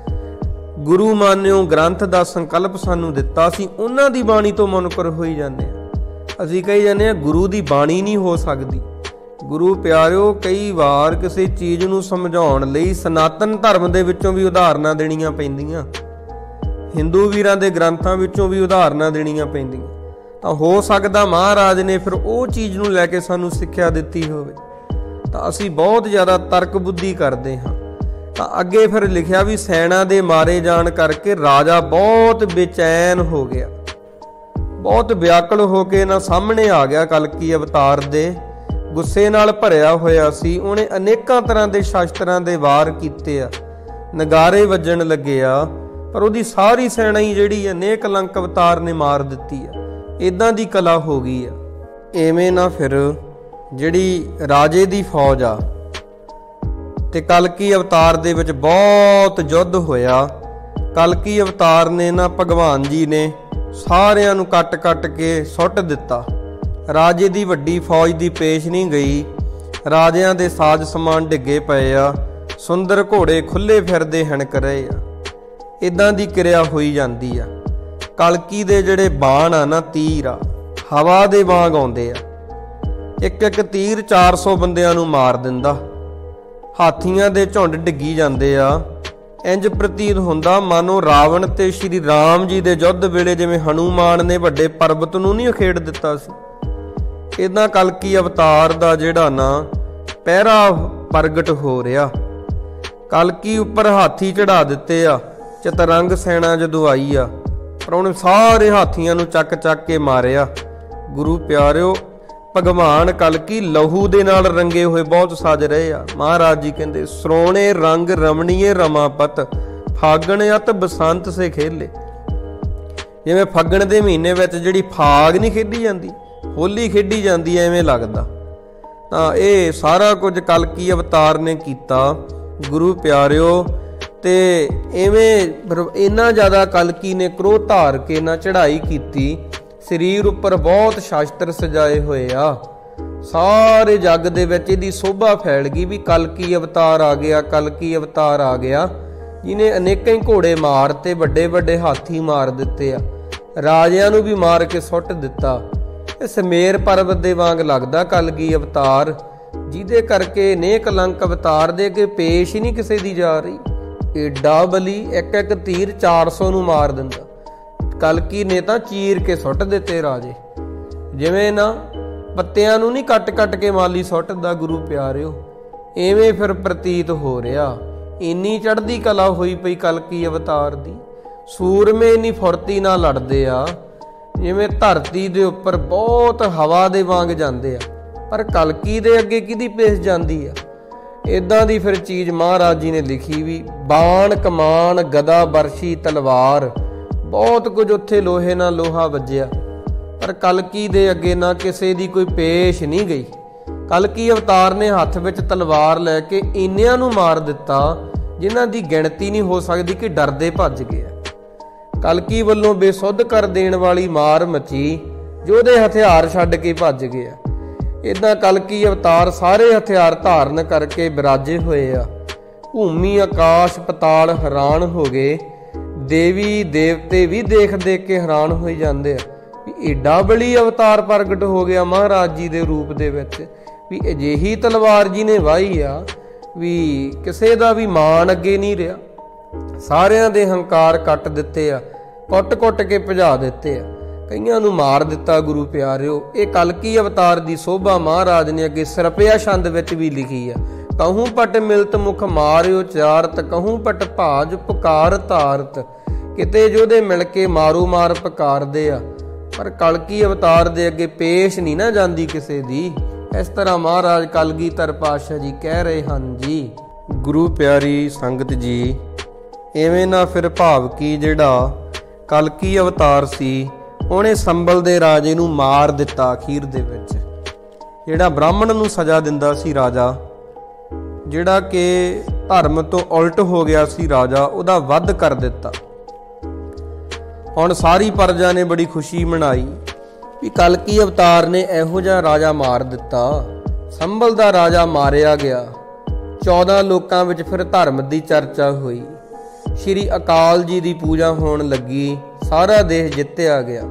ਗੁਰੂ ਮਾਨਿਓ ਗ੍ਰੰਥ ਦਾ ਸੰਕਲਪ ਸਾਨੂੰ ਦਿੱਤਾ, ਸੀ ਉਹਨਾਂ ਦੀ ਬਾਣੀ ਤੋਂ ਮੁਨਕਰ ਹੋਈ ਜਾਂਦੇ ਆ। ਅਸੀਂ ਕਹੀ ਜਾਂਦੇ ਹਾਂ ਗੁਰੂ ਦੀ ਬਾਣੀ ਨਹੀਂ ਹੋ ਸਕਦੀ। ਗੁਰੂ ਪਿਆਰਿਓ, ਕਈ ਵਾਰ ਕਿਸੇ ਚੀਜ਼ ਨੂੰ ਸਮਝਾਉਣ ਲਈ ਸਨਾਤਨ ਧਰਮ ਦੇ ਵਿੱਚੋਂ ਵੀ ਉਦਾਹਰਨਾਂ ਦੇਣੀਆਂ ਪੈਂਦੀਆਂ, ਹਿੰਦੂ ਵੀਰਾਂ ਦੇ ਗ੍ਰੰਥਾਂ ਵਿੱਚੋਂ ਵੀ ਉਦਾਹਰਨਾਂ ਦੇਣੀਆਂ ਪੈਂਦੀਆਂ। ਤਾਂ ਹੋ ਸਕਦਾ ਮਹਾਰਾਜ ਨੇ ਫਿਰ ਉਹ ਚੀਜ਼ ਨੂੰ ਲੈ ਕੇ ਸਾਨੂੰ ਸਿੱਖਿਆ ਦਿੱਤੀ ਹੋਵੇ। ਤਾਂ ਅਸੀਂ ਬਹੁਤ ਜ਼ਿਆਦਾ ਤਰਕ ਬੁੱਧੀ ਕਰਦੇ ਹਾਂ। ਤਾਂ ਅੱਗੇ ਫਿਰ ਲਿਖਿਆ ਵੀ ਸੈਨਾ ਦੇ ਮਾਰੇ ਜਾਣ ਕਰਕੇ ਰਾਜਾ ਬਹੁਤ ਬੇਚੈਨ ਹੋ ਗਿਆ, ਬਹੁਤ ਵਿਆਕੁਲ ਹੋ ਕੇ ਨਾ ਸਾਹਮਣੇ ਆ ਗਿਆ। ਕਲਕੀ ਅਵਤਾਰ ਦੇ ਗੁੱਸੇ ਨਾਲ ਭਰਿਆ ਹੋਇਆ ਸੀ। ਉਹਨੇ ਅਨੇਕਾਂ ਤਰ੍ਹਾਂ ਦੇ ਸ਼ਸਤਰਾਂ ਦੇ ਵਾਰ ਕੀਤੇ ਆ, ਨਗਾਰੇ ਵੱਜਣ ਲੱਗੇ ਆ, ਪਰ ਉਹਦੀ ਸਾਰੀ ਸੈਨਾ ਹੀ ਜਿਹੜੀ ਆ ਨੇਹ ਕਲੰਕ ਅਵਤਾਰ ਨੇ ਮਾਰ ਦਿੱਤੀ ਆ। ਇੱਦਾਂ ਦੀ ਕਲਾ ਹੋ ਗਈ ਆ। ਐਵੇਂ ਨਾ ਫਿਰ ਜਿਹੜੀ ਰਾਜੇ ਦੀ ਫੌਜ ਆ ਤੇ ਕਲਕੀ ਅਵਤਾਰ ਦੇ ਵਿੱਚ ਬਹੁਤ ਯੁੱਧ ਹੋਇਆ। ਕਲਕੀ ਅਵਤਾਰ ਨੇ ਨਾ ਭਗਵਾਨ ਜੀ ਨੇ ਸਾਰਿਆਂ ਨੂੰ ਕੱਟ ਕੱਟ ਕੇ ਸੁੱਟ ਦਿੱਤਾ। ਰਾਜੇ ਦੀ ਵੱਡੀ ਫੌਜ ਦੀ ਪੇਸ਼ ਨਹੀਂ ਗਈ। ਰਾਜਿਆਂ ਦੇ ਸਾਜ਼ ਸਮਾਨ ਡਿੱਗੇ ਪਏ ਆ, ਸੁੰਦਰ ਘੋੜੇ ਖੁੱਲੇ ਫਿਰਦੇ ਹਣਕ ਰਹੇ ਆ। ਇਦਾਂ ਦੀ ਕਿਰਿਆ ਹੋਈ ਜਾਂਦੀ ਆ। ਕਲਕੀ ਦੇ ਜਿਹੜੇ ਬਾਣ ਆ ਨਾ, ਤੀਰ ਆ, ਹਵਾ ਦੇ ਵਾਂਗ ਆਉਂਦੇ ਆ। ਇੱਕ ਇੱਕ ਤੀਰ ਚਾਰ ਸੌ ਬੰਦਿਆਂ ਨੂੰ ਮਾਰ ਦਿੰਦਾ। ਹਾਥੀਆਂ ਦੇ ਝੁੰਡ ਡਿੱਗੀ ਜਾਂਦੇ ਆ। ਇੰਜ ਪ੍ਰਤੀਤ ਹੁੰਦਾ ਮਾਨੋ ਰਾਵਣ ਤੇ ਸ਼੍ਰੀ ਰਾਮ ਜੀ ਦੇ ਯੁੱਧ ਵੇਲੇ ਜਿਵੇਂ ਹਨੂਮਾਨ ਨੇ ਵੱਡੇ ਪਰਬਤ ਨੂੰ ਨਹੀਂ ਉਖੇੜ ਦਿੱਤਾ ਸੀ। ਇਦਾਂ ਕਲਕੀ ਅਵਤਾਰ ਦਾ ਜਿਹੜਾ ਨਾ ਪਹਿਰਾ ਪ੍ਰਗਟ ਹੋ ਰਿਹਾ। ਕਲਕੀ ਉੱਪਰ ਹਾਥੀ ਚੜਾ ਦਿੱਤੇ ਆ। ਚਤਰੰਗ ਸੈਨਾ ਜਦੋਂ ਆਈ ਆ, ਪਰ ਉਹਨੇ ਸਾਰੇ ਹਾਥੀਆਂ ਨੂੰ ਚੱਕ ਚੱਕ ਕੇ ਮਾਰਿਆ। ਗੁਰੂ ਪਿਆਰਿਓ, ਭਗਵਾਨ ਕਲਕੀ ਲਹੂ ਦੇ ਨਾਲ ਰੰਗੇ ਹੋਏ ਬਹੁਤ ਸਜ ਰਹੇ ਆ। ਮਹਾਰਾਜ ਜੀ ਕਹਿੰਦੇ ਸ੍ਰੋਣੇ ਰੰਗ ਰਮਣੀਏ ਰਮਾਪਤ, ਫਾਗਣ ਅਤ ਬਸੰਤ ਸੇ ਖੇਲੇ। ਜਿਵੇਂ ਫੱਗਣ ਦੇ ਮਹੀਨੇ ਵਿੱਚ ਜਿਹੜੀ ਫਾਗ ਨਹੀਂ ਖੇਡੀ ਜਾਂਦੀ, ਹੋਲੀ ਖੇਡੀ ਜਾਂਦੀ ਐ, ਐਵੇਂ ਲੱਗਦਾ। ਤਾਂ ਇਹ ਸਾਰਾ ਕੁਝ ਕਲਕੀ ਅਵਤਾਰ ਨੇ ਕੀਤਾ ਗੁਰੂ ਪਿਆਰਿਓ। ਤੇ ਐਵੇਂ ਇੰਨਾ ਜ਼ਿਆਦਾ ਕਲਕੀ ਨੇ ਕ੍ਰੋਧ ਧਾਰ ਕੇ ਨਾ ਚੜ੍ਹਾਈ ਕੀਤੀ। ਸਰੀਰ ਉੱਪਰ ਬਹੁਤ ਸ਼ਾਸਤਰ ਸਜਾਏ ਹੋਏ ਆ। ਸਾਰੇ ਜੱਗ ਦੇ ਵਿੱਚ ਇਹਦੀ ਸੋਭਾ ਫੈਲ ਗਈ ਵੀ ਕਲਕੀ ਅਵਤਾਰ ਆ ਗਿਆ, ਕਲਕੀ ਅਵਤਾਰ ਆ ਗਿਆ, ਜਿਹਨੇ ਅਨੇਕਾਂ ਹੀ ਘੋੜੇ ਮਾਰ ਤੇ ਵੱਡੇ ਵੱਡੇ ਹਾਥੀ ਮਾਰ ਦਿੱਤੇ ਆ, ਰਾਜਿਆਂ ਨੂੰ ਵੀ ਮਾਰ ਕੇ ਸੁੱਟ ਦਿੱਤਾ। ਇਹ ਸਮੇਰ ਪਰਬਤ ਦੇ ਵਾਂਗ ਲੱਗਦਾ ਕਲਕੀ ਅਵਤਾਰ, ਜਿਹਦੇ ਕਰਕੇ ਨੇਹ ਕਲੰਕ ਅਵਤਾਰ ਦੇ ਅੱਗੇ ਪੇਸ਼ ਹੀ ਨਹੀਂ ਕਿਸੇ ਦੀ ਜਾ ਰਹੀ। ਏਡਾ ਬਲੀ, ਇੱਕ ਇੱਕ ਤੀਰ ਚਾਰ ਸੌ ਨੂੰ ਮਾਰ ਦਿੰਦਾ। ਕਲਕੀ ਨੇ ਤਾਂ ਚੀਰ ਕੇ ਸੁੱਟ ਦਿੱਤੇ ਰਾਜੇ। ਜਿਵੇਂ ਨਾ ਪੱਤਿਆਂ ਨੂੰ ਨਹੀਂ ਕੱਟ ਕੱਟ ਕੇ ਮਾਲੀ ਸੁੱਟਦਾ ਗੁਰੂ ਪਿਆਰਿਓ, ਐਵੇਂ ਫਿਰ ਪ੍ਰਤੀਤ ਹੋ ਰਿਹਾ। ਇੰਨੀ ਚੜ੍ਹਦੀ ਕਲਾ ਹੋਈ ਪਈ ਕਲਕੀ ਅਵਤਾਰ ਦੀ। ਸੂਰਮੇ ਇੰਨੀ ਫੁਰਤੀ ਨਾਲ ਲੜਦੇ ਆ, ਜਿਵੇਂ ਧਰਤੀ ਦੇ ਉੱਪਰ ਬਹੁਤ ਹਵਾ ਦੇ ਵਾਂਗ ਜਾਂਦੇ ਆ, ਪਰ ਕਲਕੀ ਦੇ ਅੱਗੇ ਕਿਹਦੀ ਪੇਸ਼ ਜਾਂਦੀ ਆ। ਇਦਾਂ ਦੀ ਫਿਰ ਚੀਜ਼ ਮਹਾਰਾਜ ਜੀ ਨੇ ਲਿਖੀ ਵੀ ਬਾਣ ਕਮਾਨ ਗਦਾ ਬਰਸ਼ੀ ਤਲਵਾਰ, ਬਹੁਤ ਕੁਝ ਉੱਥੇ ਲੋਹੇ ਨਾਲ ਲੋਹਾ ਵੱਜਿਆ, ਪਰ ਕਲਕੀ ਦੇ ਅੱਗੇ ਨਾ ਕਿਸੇ ਦੀ ਕੋਈ ਪੇਸ਼ ਨਹੀਂ ਗਈ। ਕਲਕੀ ਅਵਤਾਰ ਨੇ ਹੱਥ ਵਿੱਚ ਤਲਵਾਰ ਲੈ ਕੇ ਇੰਨਿਆਂ ਨੂੰ ਮਾਰ ਦਿੱਤਾ ਜਿਨ੍ਹਾਂ ਦੀ ਗਿਣਤੀ ਨਹੀਂ ਹੋ ਸਕਦੀ ਕਿ ਡਰਦੇ ਭੱਜ ਗਏ। ਕਲਕੀ ਵੱਲੋਂ ਬੇਸੁੱਧ ਕਰ ਦੇਣ ਵਾਲੀ ਮਾਰ ਮਚੀ ਜੋ ਉਹਦੇ ਹਥਿਆਰ ਛੱਡ ਕੇ ਭੱਜ ਗਿਆ। इदां कलकी अवतार सारे हथियार धारण करके विराजे हुए आ। भूमि आकाश पताल हैरान हो गए, देवी देवते भी देख देख के हैरान हो जाते आ भी एडा बली अवतार प्रगट हो गया महाराज जी के रूप दे विच भी अजिही तलवार जी ने वाही आ भी किसे दा भी मान अगे नहीं रहा। सारियां दे हंकार कट दिते आ, कुट कुट के भजा दिते आ, कईयां नूं मार दिता। गुरु प्यारिओ ये कलकी अवतार दी शोभा महाराज ने अगे सरपिया छंद विच भी लिखी आ। कहूँ पट मिलत मुख मारियो चारत, कहूँ पट भाज पुकार तारत। किते जोधे मिल के मारू मार पुकारदे आ, पर कलकी अवतार दे अगे पेश नहीं ना जांदी किसे दी। इस तरह महाराज कलगीधर पातशाह जी कह रहे हैं जी। गुरु प्यारी संगत जी, इवें ना फिर भाव की जिहड़ा कलकी अवतार सी ਉਹਨੇ संबल दे राजे नूं मार दिता। अखीर दे विच जिहड़ा ब्राह्मण नूं सजा दिंदा सी राजा, जिहड़ा कि धर्म तो उलट हो गया सी राजा, ਉਹਦਾ वध कर दिता। हुण सारी प्रजा ने बड़ी खुशी मनाई भी कलकी अवतार ने इहो जिहा राजा मार दिता। संभल दा राजा मारिया गया। चौदह लोकां विच फिर धर्म दी चर्चा हुई। श्री अकाल जी दी पूजा होण लगी। सारा देश जित्तिया गया।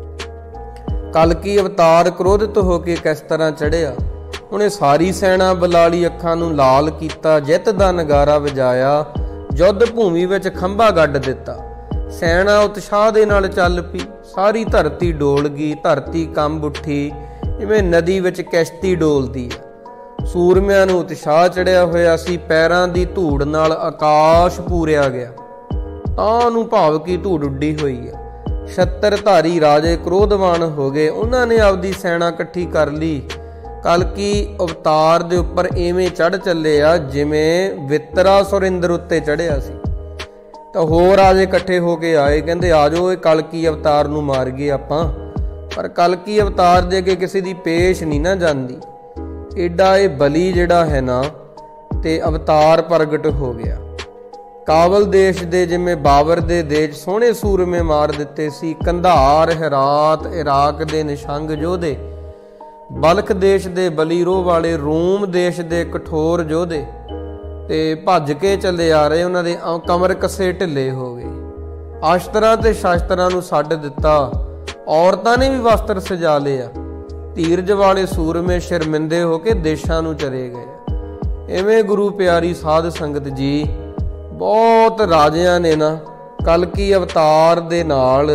कलकी अवतार क्रोधित होके किस तरह चढ़िया, उन्हें सारी सैना बलाली अखां नूं लाल कीता, जित दा नगारा वजाया, युद्ध भूमि विच खंभा गड्ढ दिता। सैना उत्साह दे नाल चल पई। सारी धरती डोल गई। धरती कंब उठी जिवें नदी विच किश्ती डोलदी है। सूरमिਆਂ ਨੂੰ ਉਤਸ਼ਾਹ ਚੜਿਆ ਹੋਇਆ ਸੀ। ਪੈਰਾਂ ਦੀ ਧੂੜ ਨਾਲ ਆਕਾਸ਼ ਪੂਰਿਆ ਗਿਆ। ਤਾਂ ਨੂੰ ਭਾਵ ਕੀ ਧੂੜ ਉੱਡੀ ਹੋਈ ਹੈ। ਛੱਤਰ ਧਾਰੀ ਰਾਜੇ ਕ੍ਰੋਧਵਾਨ ਹੋ ਗਏ। ਉਹਨਾਂ ਨੇ ਆਪਦੀ ਸੈਨਾ ਇਕੱਠੀ ਕਰ ਲਈ। ਕਲਕੀ ਅਵਤਾਰ ਦੇ ਉੱਪਰ ਐਵੇਂ ਚੜ ਚੱਲੇ ਆ ਜਿਵੇਂ ਵਿਤਰਾ ਸੁਰਿੰਦਰ ਉੱਤੇ ਚੜਿਆ ਸੀ। ਤਾਂ ਹੋਰ ਰਾਜੇ ਇਕੱਠੇ ਹੋ ਕੇ ਆਏ, ਕਹਿੰਦੇ ਆ ਜਾਓ ਇਹ ਕਲਕੀ ਅਵਤਾਰ ਨੂੰ ਮਾਰ ਗਏ ਆਪਾਂ। ਪਰ ਕਲਕੀ ਅਵਤਾਰ ਦੇ ਅੱਗੇ ਕਿਸੇ ਦੀ ਪੇਸ਼ ਨਹੀਂ ਨਾ ਜਾਂਦੀ। ਏਡਾ ਇਹ ਬਲੀ ਜਿਹੜਾ ਹੈ ਨਾ ਤੇ ਅਵਤਾਰ ਪ੍ਰਗਟ ਹੋ ਗਿਆ। ਕਾਬਲ ਦੇਸ਼ ਦੇ ਜਿਵੇਂ ਬਾਬਰ ਦੇ ਦੇਸ਼ ਸੋਹਣੇ ਸੂਰਮੇ ਮਾਰ ਦਿੱਤੇ ਸੀ। ਕੰਧਾਰ, ਹੈਰਾਤ, ਇਰਾਕ ਦੇ ਨਿਸ਼ੰਗ ਯੋਧੇ, ਬਲਖ ਦੇਸ਼ ਦੇ ਬਲੀ ਰੋਹ ਵਾਲੇ, ਰੂਮ ਦੇਸ਼ ਦੇ ਕਠੋਰ ਯੋਧੇ ਤੇ ਭੱਜ ਕੇ ਚੱਲੇ ਆ ਰਹੇ। ਉਹਨਾਂ ਦੇ ਕਮਰ ਕੱਸੇ ਢਿੱਲੇ ਹੋ ਗਏ। ਆਸ਼ਤਰਾਂ ਤੇ ਸ਼ਾਸਤਰਾਂ ਨੂੰ ਛੱਡ ਦਿੱਤਾ। ਔਰਤਾਂ ਨੇ ਵੀ ਵਸਤਰ ਸਜਾ ਲਏ ਆ। ਧੀਰਜ ਵਾਲੇ ਸੂਰਮੇ ਸ਼ਰਮਿੰਦੇ ਹੋ ਕੇ ਦੇਸ਼ਾਂ ਨੂੰ ਚਲੇ ਗਏ। ਇਵੇਂ ਗੁਰੂ ਪਿਆਰੀ ਸਾਧ ਸੰਗਤ ਜੀ, ਬਹੁਤ ਰਾਜਿਆਂ ਨੇ ਨਾ ਕਲਕੀ ਅਵਤਾਰ ਦੇ ਨਾਲ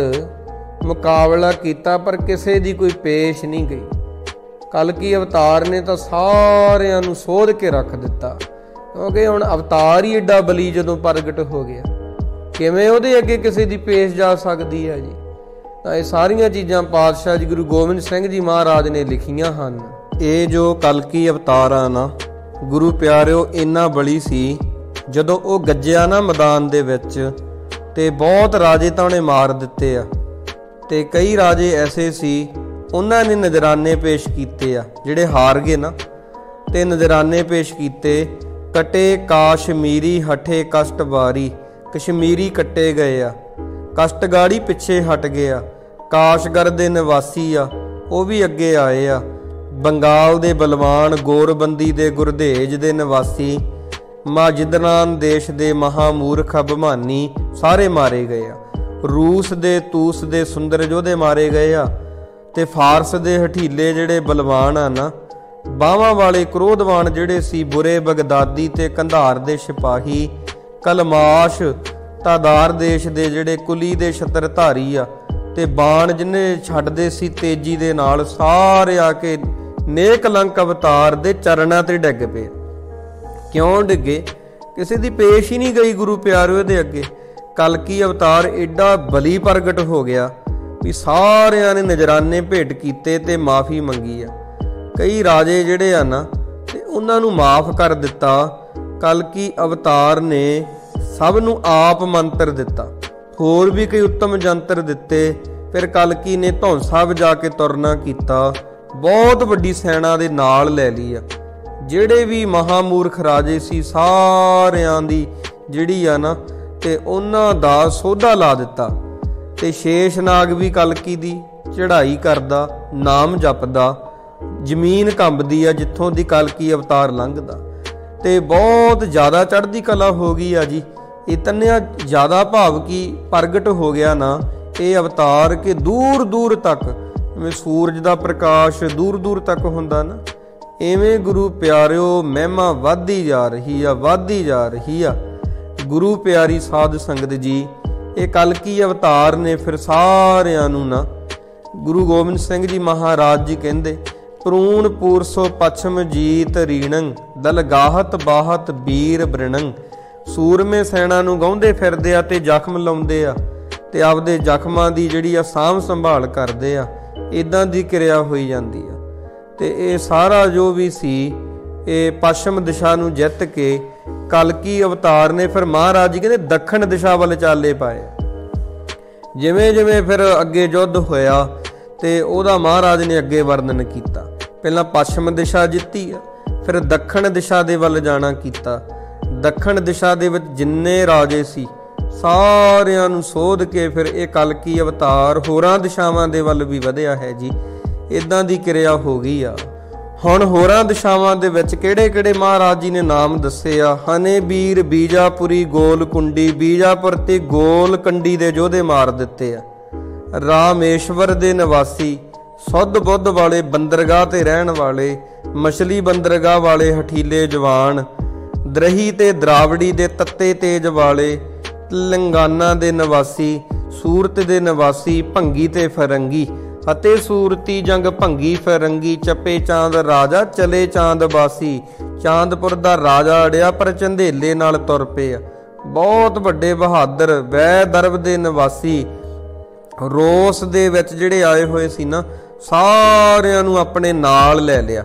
ਮੁਕਾਬਲਾ ਕੀਤਾ, ਪਰ ਕਿਸੇ ਦੀ ਕੋਈ ਪੇਸ਼ ਨਹੀਂ ਗਈ। ਕਲਕੀ ਅਵਤਾਰ ਨੇ ਤਾਂ ਸਾਰਿਆਂ ਨੂੰ ਸੋਧ ਕੇ ਰੱਖ ਦਿੱਤਾ। ਕਿਉਂਕਿ ਹੁਣ ਅਵਤਾਰ ਹੀ ਏਡਾ ਬਲੀ ਜਦੋਂ ਪ੍ਰਗਟ ਹੋ ਗਿਆ, ਕਿਵੇਂ ਉਹਦੇ ਅੱਗੇ ਕਿਸੇ ਦੀ ਪੇਸ਼ ਜਾ ਸਕਦੀ ਹੈ ਜੀ। ਤਾਂ ਇਹ ਸਾਰੀਆਂ ਚੀਜ਼ਾਂ ਪਾਤਸ਼ਾਹ ਜੀ ਗੁਰੂ ਗੋਬਿੰਦ ਸਿੰਘ ਜੀ ਮਹਾਰਾਜ ਨੇ ਲਿਖੀਆਂ ਹਨ। ਇਹ ਜੋ ਕਲਕੀ ਅਵਤਾਰ ਆ ਨਾ ਗੁਰੂ ਪਿਆਰਿਓ, ਇੰਨਾ ਬਲੀ ਸੀ ਜਦੋਂ ਉਹ ਗੱਜਿਆ ਨਾ ਮੈਦਾਨ ਦੇ ਵਿੱਚ, ਤੇ ਬਹੁਤ ਰਾਜੇ ਤਾਂ ਉਹਨੇ ਮਾਰ ਦਿੱਤੇ ਆ। ਤੇ ਕਈ ਰਾਜੇ ਐਸੇ ਸੀ ਉਹਨਾਂ ਨੇ ਨਜ਼ਰਾਨੇ ਪੇਸ਼ ਕੀਤੇ ਆ, ਜਿਹੜੇ ਹਾਰ ਗਏ ਨਾ, ਤੇ ਨਜ਼ਰਾਨੇ ਪੇਸ਼ ਕੀਤੇ। ਕਟੇ ਕਾਸ਼ਮੀਰੀ ਹਠੇ ਕਸ਼ਟਵਾਰੀ, ਕਸ਼ਮੀਰੀ ਕੱਟੇ ਗਏ ਆ। ਕਸ਼ਟਗਾੜੀ ਪਿੱਛੇ ਹਟ ਗਏ ਆ। ਕਾਸ਼ਗਰ ਦੇ ਨਿਵਾਸੀ ਆ ਉਹ ਵੀ ਅੱਗੇ ਆਏ ਆ। ਬੰਗਾਲ ਦੇ ਬਲਵਾਨ, ਗੋਰਬੰਦੀ ਦੇ ਗੁਰਦੇਜ ਦੇ ਨਿਵਾਸੀ, ਮਾਜਿਦਨਾਨ ਦੇਸ਼ ਦੇ ਮਹਾਮੂਰਖ ਅਭਿਮਾਨੀ ਸਾਰੇ ਮਾਰੇ ਗਏ ਆ। ਰੂਸ ਦੇ ਤੂਸ ਦੇ ਸੁੰਦਰ ਯੋਧੇ ਮਾਰੇ ਗਏ ਆ। ਤੇ ਫਾਰਸ ਦੇ ਹਠੀਲੇ ਜਿਹੜੇ ਬਲਵਾਨ ਆ ਨਾ, ਬਾਹਾਂ ਵਾਲੇ ਕ੍ਰੋਧਵਾਨ ਜਿਹੜੇ ਸੀ, ਬੁਰੇ ਬਗਦਾਦੀ ਤੇ ਕੰਧਾਰ ਦੇ ਸਿਪਾਹੀ, ਕਲਮਾਸ਼ ਤਾਦਾਰ ਦੇਸ਼ ਦੇ ਜਿਹੜੇ ਕੁਲੀ ਦੇ ਛਤਰਧਾਰੀ ਆ, ਤੇ ਬਾਣ ਜਿਹਨੇ ਛੱਡਦੇ ਸੀ ਤੇਜੀ ਦੇ ਨਾਲ, ਸਾਰੇ ਆ ਕੇ ਨੇਕ ਲੰਕ ਅਵਤਾਰ ਦੇ ਚਰਨਾਂ ਤੇ ਡਿੱਗ ਪਏ। ਕਿਉਂ ਡਿੱਗੇ? ਕਿਸੇ ਦੀ ਪੇਸ਼ ਹੀ ਨਹੀਂ ਗਈ ਗੁਰੂ ਪਿਆਰਿਓ ਦੇ ਅੱਗੇ। ਕਲਕੀ ਅਵਤਾਰ ਏਡਾ ਬਲੀ ਪ੍ਰਗਟ ਹੋ ਗਿਆ ਵੀ ਸਾਰਿਆਂ ਨੇ ਨਜ਼ਰਾਨੇ ਭੇਟ ਕੀਤੇ ਤੇ ਮਾਫੀ ਮੰਗੀ ਆ। ਕਈ ਰਾਜੇ ਜਿਹੜੇ ਆ ਨਾ ਤੇ ਉਹਨਾਂ ਨੂੰ ਮਾਫ ਕਰ ਦਿੱਤਾ। ਕਲਕੀ ਅਵਤਾਰ ਨੇ ਸਭ ਨੂੰ ਆਪ ਮੰਤਰ ਦਿੱਤਾ, ਹੋਰ ਵੀ ਕਈ ਉੱਤਮ ਜੰਤਰ ਦਿੱਤੇ। ਫਿਰ ਕਲਕੀ ਨੇ ਧੌਂਸਾ ਵਜਾ ਕੇ ਤੁਰਨਾ ਕੀਤਾ। ਬਹੁਤ ਵੱਡੀ ਸੈਨਾ ਦੇ ਨਾਲ ਲੈ ਲਈ ਆ। ਜਿਹੜੇ ਵੀ ਮਹਾਮੂਰਖ ਰਾਜੇ ਸੀ ਸਾਰਿਆਂ ਦੀ ਜਿਹੜੀ ਆ ਨਾ ਤੇ ਉਹਨਾਂ ਦਾ ਸੋਧਾ ਲਾ ਦਿੱਤਾ। ਤੇ ਸ਼ੇਸ਼ਨਾਗ ਵੀ ਕਲਕੀ ਦੀ ਚੜ੍ਹਾਈ ਕਰਦਾ, ਨਾਮ ਜਪਦਾ। ਜ਼ਮੀਨ ਕੰਬਦੀ ਆ ਜਿੱਥੋਂ ਦੀ ਕਲਕੀ ਅਵਤਾਰ ਲੰਘਦਾ, ਤੇ ਬਹੁਤ ਜ਼ਿਆਦਾ ਚੜ੍ਹਦੀ ਕਲਾ ਹੋ ਗਈ ਆ ਜੀ। ਇਤਨਾ ਜ਼ਿਆਦਾ ਭਾਵ ਕੀ ਪ੍ਰਗਟ ਹੋ ਗਿਆ ਨਾ ਇਹ ਅਵਤਾਰ ਕਿ ਦੂਰ ਦੂਰ ਤੱਕ, ਜਿਵੇਂ ਸੂਰਜ ਦਾ ਪ੍ਰਕਾਸ਼ ਦੂਰ ਦੂਰ ਤੱਕ ਹੁੰਦਾ ਨਾ, ਇਵੇਂ ਗੁਰੂ ਪਿਆਰਿਓ ਮਹਿਮਾ ਵੱਧਦੀ ਜਾ ਰਹੀ ਆ, ਵੱਧਦੀ ਜਾ ਰਹੀ ਆ। ਗੁਰੂ ਪਿਆਰੀ ਸਾਧ ਸੰਗਤ ਜੀ, ਇਹ ਕਲਕੀ ਅਵਤਾਰ ਨੇ ਫਿਰ ਸਾਰਿਆਂ ਨੂੰ ਨਾ, ਗੁਰੂ ਗੋਬਿੰਦ ਸਿੰਘ ਜੀ ਮਹਾਰਾਜ ਜੀ ਕਹਿੰਦੇ, ਪ੍ਰੂਣ ਪੂਰਸੋ ਪਛਮ ਜੀਤ ਰੀਣੰ ਦਲ ਗਾਹਤ ਬਾਹਤ ਵੀਰ ਬ੍ਰਿਣੰ। ਸੂਰਮੇ ਸੈਨਾ ਨੂੰ ਗਾਉਂਦੇ ਫਿਰਦੇ ਆ ਤੇ ਜ਼ਖਮ ਲਾਉਂਦੇ ਆ ਤੇ ਆਪਦੇ ਜ਼ਖਮਾਂ ਦੀ ਜਿਹੜੀ ਆ ਸਾਂਭ ਸੰਭਾਲ ਕਰਦੇ ਆ। ਇਦਾਂ ਦੀ ਕਿਰਿਆ ਹੋਈ ਜਾਂਦੀ ਆ। ਤੇ ਇਹ ਸਾਰਾ ਜੋ ਵੀ ਸੀ ਇਹ ਪੱਛਮ ਦਿਸ਼ਾ ਨੂੰ ਜਿੱਤ ਕੇ ਕਲਕੀ ਅਵਤਾਰ ਨੇ ਫਿਰ ਮਹਾਰਾਜ ਜੀ ਕਹਿੰਦੇ ਦੱਖਣ ਦਿਸ਼ਾ ਵੱਲ ਚਾਲੇ ਪਾਏ। ਜਿਵੇਂ ਜਿਵੇਂ ਫਿਰ ਅੱਗੇ ਯੁੱਧ ਹੋਇਆ ਤੇ ਉਹਦਾ ਮਹਾਰਾਜ ਨੇ ਅੱਗੇ ਵਰਣਨ ਕੀਤਾ। ਪਹਿਲਾਂ ਪੱਛਮ ਦਿਸ਼ਾ ਜਿੱਤੀ ਆ, ਫਿਰ ਦੱਖਣ ਦਿਸ਼ਾ ਦੇ ਵੱਲ ਜਾਣਾ ਕੀਤਾ। ਦੱਖਣ ਦਿਸ਼ਾ ਦੇ ਵਿੱਚ ਜਿੰਨੇ ਰਾਜੇ ਸੀ ਸਾਰਿਆਂ ਨੂੰ ਸੋਧ ਕੇ ਫਿਰ ਇਹ ਕਲਕੀ ਅਵਤਾਰ ਹੋਰਾਂ ਦਿਸ਼ਾਵਾਂ ਦੇ ਵੱਲ ਵੀ ਵਧਿਆ ਹੈ ਜੀ। ਇਦਾਂ ਦੀ ਕਿਰਿਆ ਹੋ ਗਈ ਆ। ਹੁਣ ਹੋਰਾਂ ਦਿਸ਼ਾਵਾਂ ਦੇ ਵਿੱਚ ਕਿਹੜੇ ਕਿਹੜੇ ਮਹਾਰਾਜ ਜੀ ਨੇ ਨਾਮ ਦੱਸੇ ਆ। ਹਨੇ ਵੀਰ ਬੀਜਾਪੁਰੀ ਗੋਲ ਕੁੰਡੀ, ਬੀਜਾਪੁਰ ਤੇ ਗੋਲ ਕੰਡੀ ਦੇ ਯੋਧੇ ਮਾਰ ਦਿੱਤੇ ਆ। ਰਾਮੇਸ਼ਵਰ ਦੇ ਨਿਵਾਸੀ, ਸੁੱਧ ਬੁੱਧ ਵਾਲੇ, ਬੰਦਰਗਾਹ ਤੇ ਰਹਿਣ ਵਾਲੇ, ਮਛਲੀ ਬੰਦਰਗਾਹ ਵਾਲੇ ਹਠੀਲੇ ਜਵਾਨ, ਦਰਹੀ ਤੇ ਦਰਾਵੜੀ ਦੇ ਤੱਤੇ ਤੇਜ ਵਾਲੇ, ਲੰਗਾਨਾ ਦੇ ਨਿਵਾਸੀ, ਸੂਰਤ ਦੇ ਨਿਵਾਸੀ, ਭੰਗੀ ਤੇ ਫਰੰਗੀ ਅਤੇ ਸੂਰਤੀ ਜੰਗ ਭੰਗੀ ਫਰੰਗੀ। ਚੱਪੇ ਚਾਂਦ ਰਾਜਾ ਚਲੇ ਚਾਂਦ ਬਾਸੀ, ਚਾਂਦਪੁਰ ਦਾ ਰਾਜਾ ਅੜਿਆ ਪਰ ਚੰਦੇਲੇ ਨਾਲ ਤੁਰ ਪਿਆ। ਬਹੁਤ ਵੱਡੇ ਬਹਾਦਰ ਵੈ ਦਰਬ ਦੇ ਨਿਵਾਸੀ, ਰੋਸ ਦੇ ਵਿੱਚ ਜਿਹੜੇ ਆਏ ਹੋਏ ਸੀ ਨਾ ਸਾਰਿਆਂ ਨੂੰ ਆਪਣੇ ਨਾਲ ਲੈ ਲਿਆ।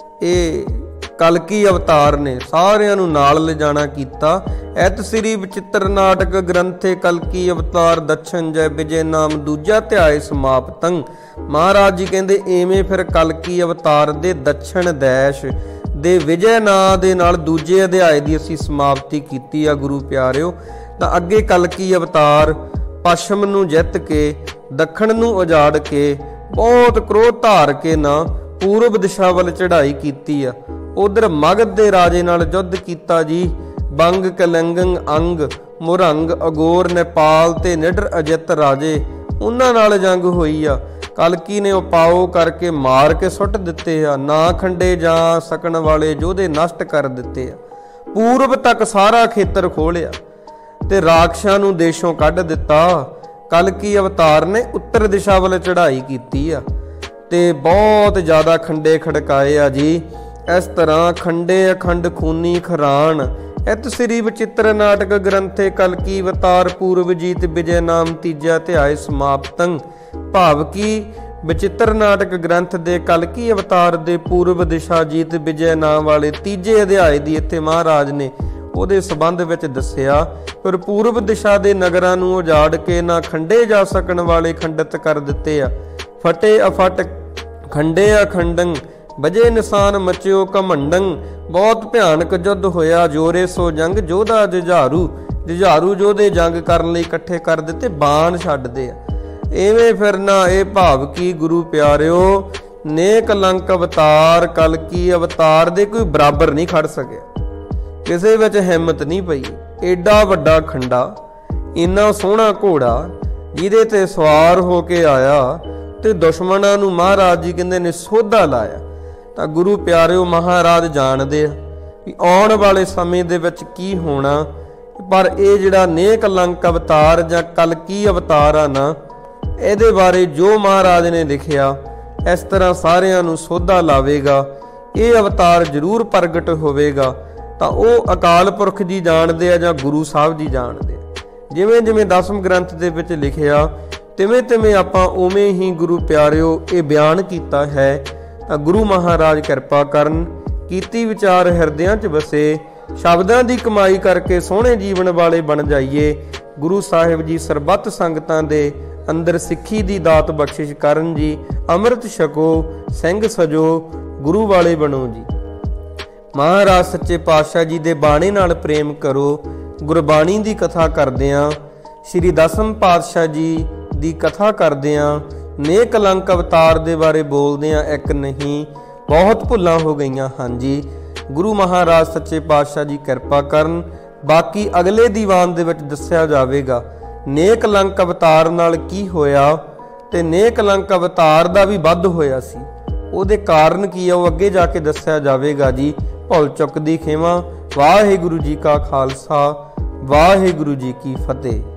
ਇਹ ਕਲਕੀ ਅਵਤਾਰ ਨੇ ਸਾਰਿਆਂ ਨੂੰ ਨਾਲ ਲਿਜਾਣਾ ਕੀਤਾ। ਐਤ ਸ੍ਰੀ ਬਚਿੱਤਰ ਨਾਟਕ ਗ੍ਰੰਥੇ ਕਲਕੀ ਅਵਤਾਰ ਦਛਨ ਜੈ ਵਿਜੇ ਨਾਮ ਦੂਜਾ ਧਿਆਏ ਸਮਾਪਤੰ। ਮਹਾਰਾਜ ਜੀ ਕਹਿੰਦੇ ਐਵੇਂ ਫਿਰ ਕਲਕੀ ਅਵਤਾਰ ਦੇ ਦਛਣ ਦੇਸ਼ ਦੇ ਵਿਜੇ ਨਾਂ ਦੇ ਨਾਲ ਦੂਜੇ ਅਧਿਆਏ ਦੀ ਅਸੀਂ ਸਮਾਪਤੀ ਕੀਤੀ ਆ ਗੁਰੂ ਪਿਆਰਿਓ। ਤਾਂ ਅੱਗੇ ਕਲਕੀ ਅਵਤਾਰ ਪੱਛਮ ਨੂੰ ਜਿੱਤ ਕੇ ਦੱਖਣ ਨੂੰ ਉਜਾੜ ਕੇ ਬਹੁਤ ਕ੍ਰੋਧ ਧਾਰ ਕੇ ਨਾ ਪੂਰਬ ਦਿਸ਼ਾ ਵੱਲ ਚੜ੍ਹਾਈ ਕੀਤੀ ਆ। ਉਧਰ ਮਗਧ ਦੇ ਰਾਜੇ ਨਾਲ ਯੁੱਧ ਕੀਤਾ ਜੀ। ਬੰਗ ਕਲੰਗੰ ਅੰਗ ਮੁਰੰਗ ਅਗੋਰ ਨੇਪਾਲ ਤੇ ਨਿਡਰ ਅਜਿੱਤ ਰਾਜੇ, ਉਹਨਾਂ ਨਾਲ ਜੰਗ ਹੋਈ ਆ। ਕਲਕੀ ਨੇ ਉਪਾਓ ਕਰਕੇ ਮਾਰ ਕੇ ਸੁੱਟ ਦਿੱਤੇ ਆ। ਨਾ ਖੰਡੇ ਜਾ ਸਕਣ ਵਾਲੇ ਯੋਧੇ ਨਸ਼ਟ ਕਰ ਦਿੱਤੇ ਆ। ਪੂਰਬ ਤੱਕ ਸਾਰਾ ਖੇਤਰ ਖੋਲਿਆ ਤੇ ਰਾਖਸ਼ਾਂ ਨੂੰ ਦੇਸ਼ੋਂ ਕੱਢ ਦਿੱਤਾ। ਕਲਕੀ ਅਵਤਾਰ ਨੇ ਉੱਤਰ ਦਿਸ਼ਾ ਵੱਲ ਚੜ੍ਹਾਈ ਕੀਤੀ ਆ ਤੇ ਬਹੁਤ ਜ਼ਿਆਦਾ ਖੰਡੇ ਖੜਕਾਏ ਆ ਜੀ। ਇਸ ਤਰ੍ਹਾਂ ਖੰਡੇ ਅਖੰਡ ਖੂਨੀ ਖਰਾਨ। ਇਤ ਸ੍ਰੀ ਬਚਿੱਤਰ ਨਾਟਕ ਗ੍ਰੰਥੇ ਕਲਕੀ ਅਵਤਾਰ ਪੂਰਵ ਜੀਤ ਵਿਜੇ ਨਾਮ ਤੀਜਾ ਧਿਆਏ ਸਮਾਪਤੰ। ਭਾਵ ਕੀ ਬਚਿੱਤਰ ਨਾਟਕ ਗ੍ਰੰਥ ਦੇ ਕਲਕੀ ਅਵਤਾਰ ਦੇ ਪੂਰਬ ਦਿਸ਼ਾ ਜੀਤ ਵਿਜੇ ਨਾਮ ਵਾਲੇ ਤੀਜੇ ਅਧਿਆਏ ਦੀ ਇੱਥੇ ਮਹਾਰਾਜ ਨੇ ਉਹਦੇ ਸੰਬੰਧ ਵਿੱਚ ਦੱਸਿਆ। ਪਰ ਪੂਰਬ ਦਿਸ਼ਾ ਦੇ ਨਗਰਾਂ ਨੂੰ ਉਜਾੜ ਕੇ ਨਾ ਖੰਡੇ ਜਾ ਸਕਣ ਵਾਲੇ ਖੰਡਿਤ ਕਰ ਦਿੱਤੇ ਆ। ਫਟੇ ਅਫਟ ਖੰਡੇ ਅਖੰਡੰ ਵਜੇ ਨਿਸ਼ਾਨ ਮਚਿਓ ਘਮੰਡੰ। ਬਹੁਤ ਭਿਆਨਕ ਯੁੱਧ ਹੋਇਆ। ਜੋਰੇ ਸੋ ਜੰਗ ਜੋਧਾ ਜੁਝਾਰੂ, ਜੁਝਾਰੂ ਯੋਧੇ ਜੰਗ ਕਰਨ ਲਈ ਇਕੱਠੇ ਕਰ ਦਿੱਤੇ, ਬਾਣ ਛੱਡਦੇ ਆ। ਐਵੇਂ ਫਿਰ ਨਾ ਇਹ ਭਾਵ ਕੀ ਗੁਰੂ ਪਿਆਰਿਓ ਨੇ ਕਲੰਕ ਅਵਤਾਰ ਕਲਕੀ ਅਵਤਾਰ ਦੇ ਕੋਈ ਬਰਾਬਰ ਨਹੀਂ ਖੜ ਸਕਿਆ। ਕਿਸੇ ਵਿੱਚ ਹਿੰਮਤ ਨਹੀਂ ਪਈ। ਏਡਾ ਵੱਡਾ ਖੰਡਾ, ਇੰਨਾ ਸੋਹਣਾ ਘੋੜਾ ਜਿਹਦੇ ਤੇ ਸਵਾਰ ਹੋ ਕੇ ਆਇਆ ਤੇ ਦੁਸ਼ਮਣਾਂ ਨੂੰ ਮਹਾਰਾਜ ਜੀ ਕਹਿੰਦੇ ਨੇ ਸੋਧਾ ਲਾਇਆ। ਤਾਂ ਗੁਰੂ ਪਿਆਰਿਓ ਮਹਾਰਾਜ ਜਾਣਦੇ ਆ ਵੀ ਆਉਣ ਵਾਲੇ ਸਮੇਂ ਦੇ ਵਿੱਚ ਕੀ ਹੋਣਾ। ਪਰ ਇਹ ਜਿਹੜਾ ਨੇਕ ਕਲੰਕ ਅਵਤਾਰ ਜਾਂ ਕਲਕੀ ਅਵਤਾਰ ਆ ਨਾ, ਇਹਦੇ ਬਾਰੇ ਜੋ ਮਹਾਰਾਜ ਨੇ ਲਿਖਿਆ ਇਸ ਤਰ੍ਹਾਂ ਸਾਰਿਆਂ ਨੂੰ ਸੋਧਾ ਲਾਵੇਗਾ। ਇਹ ਅਵਤਾਰ ਜ਼ਰੂਰ ਪ੍ਰਗਟ ਹੋਵੇਗਾ। ਤਾਂ ਉਹ ਅਕਾਲ ਪੁਰਖ ਜੀ ਜਾਣਦੇ ਆ ਜਾਂ ਗੁਰੂ ਸਾਹਿਬ ਜੀ ਜਾਣਦੇ ਆ। ਜਿਵੇਂ ਜਿਵੇਂ ਦਸਮ ਗ੍ਰੰਥ ਦੇ ਵਿੱਚ ਲਿਖਿਆ ਤਿਵੇਂ ਤਿਵੇਂ ਆਪਾਂ ਉਵੇਂ ਹੀ ਗੁਰੂ ਪਿਆਰਿਓ ਇਹ ਬਿਆਨ ਕੀਤਾ ਹੈ। ਤਾਂ ਗੁਰੂ ਮਹਾਰਾਜ ਕਿਰਪਾ ਕਰਨ, ਕੀਤੀ ਵਿਚਾਰ ਹਿਰਦਿਆਂ 'ਚ ਵਸੇ, ਸ਼ਬਦਾਂ ਦੀ ਕਮਾਈ ਕਰਕੇ ਸੋਹਣੇ ਜੀਵਨ ਵਾਲੇ ਬਣ ਜਾਈਏ। ਗੁਰੂ ਸਾਹਿਬ ਜੀ ਸਰਬੱਤ ਸੰਗਤਾਂ ਦੇ ਅੰਦਰ ਸਿੱਖੀ ਦੀ ਦਾਤ ਬਖਸ਼ਿਸ਼ ਕਰਨ ਜੀ। ਅੰਮ੍ਰਿਤ ਛਕੋ, ਸਿੰਘ ਸਜੋ, ਗੁਰੂ ਵਾਲੇ ਬਣੋ ਜੀ। ਮਹਾਰਾਜ ਸੱਚੇ ਪਾਤਸ਼ਾਹ ਜੀ ਦੇ ਬਾਣੀ ਨਾਲ ਪ੍ਰੇਮ ਕਰੋ। ਗੁਰਬਾਣੀ ਦੀ ਕਥਾ ਕਰਦਿਆਂ, ਸ਼੍ਰੀ ਦਸਮ ਪਾਤਸ਼ਾਹ ਜੀ ਦੀ ਕਥਾ ਕਰਦਿਆਂ, ਨੇਕ ਕਲੰਕ ਅਵਤਾਰ ਦੇ ਬਾਰੇ ਬੋਲਦਿਆਂ ਇੱਕ ਨਹੀਂ ਬਹੁਤ ਭੁੱਲਾਂ ਹੋ ਗਈਆਂ ਹਨ ਜੀ। ਗੁਰੂ ਮਹਾਰਾਜ ਸੱਚੇ ਪਾਤਸ਼ਾਹ ਜੀ ਕਿਰਪਾ ਕਰਨ। ਬਾਕੀ ਅਗਲੇ ਦੀਵਾਨ ਦੇ ਵਿੱਚ ਦੱਸਿਆ ਜਾਵੇਗਾ ਨੇਕ ਕਲੰਕ ਅਵਤਾਰ ਨਾਲ ਕੀ ਹੋਇਆ, ਤੇ ਨੇਕ ਕਲੰਕ ਅਵਤਾਰ ਦਾ ਵੀ ਵੱਧ ਹੋਇਆ ਸੀ। ਉਹਦੇ ਕਾਰਨ ਕੀ ਆ ਉਹ ਅੱਗੇ ਜਾ ਕੇ ਦੱਸਿਆ ਜਾਵੇਗਾ ਜੀ। ਭੁੱਲ ਚੁੱਕ ਦੀ ਖੇਵਾ। ਵਾਹਿਗੁਰੂ ਜੀ ਕਾ ਖਾਲਸਾ, ਵਾਹਿਗੁਰੂ ਜੀ ਕੀ ਫਤਿਹ।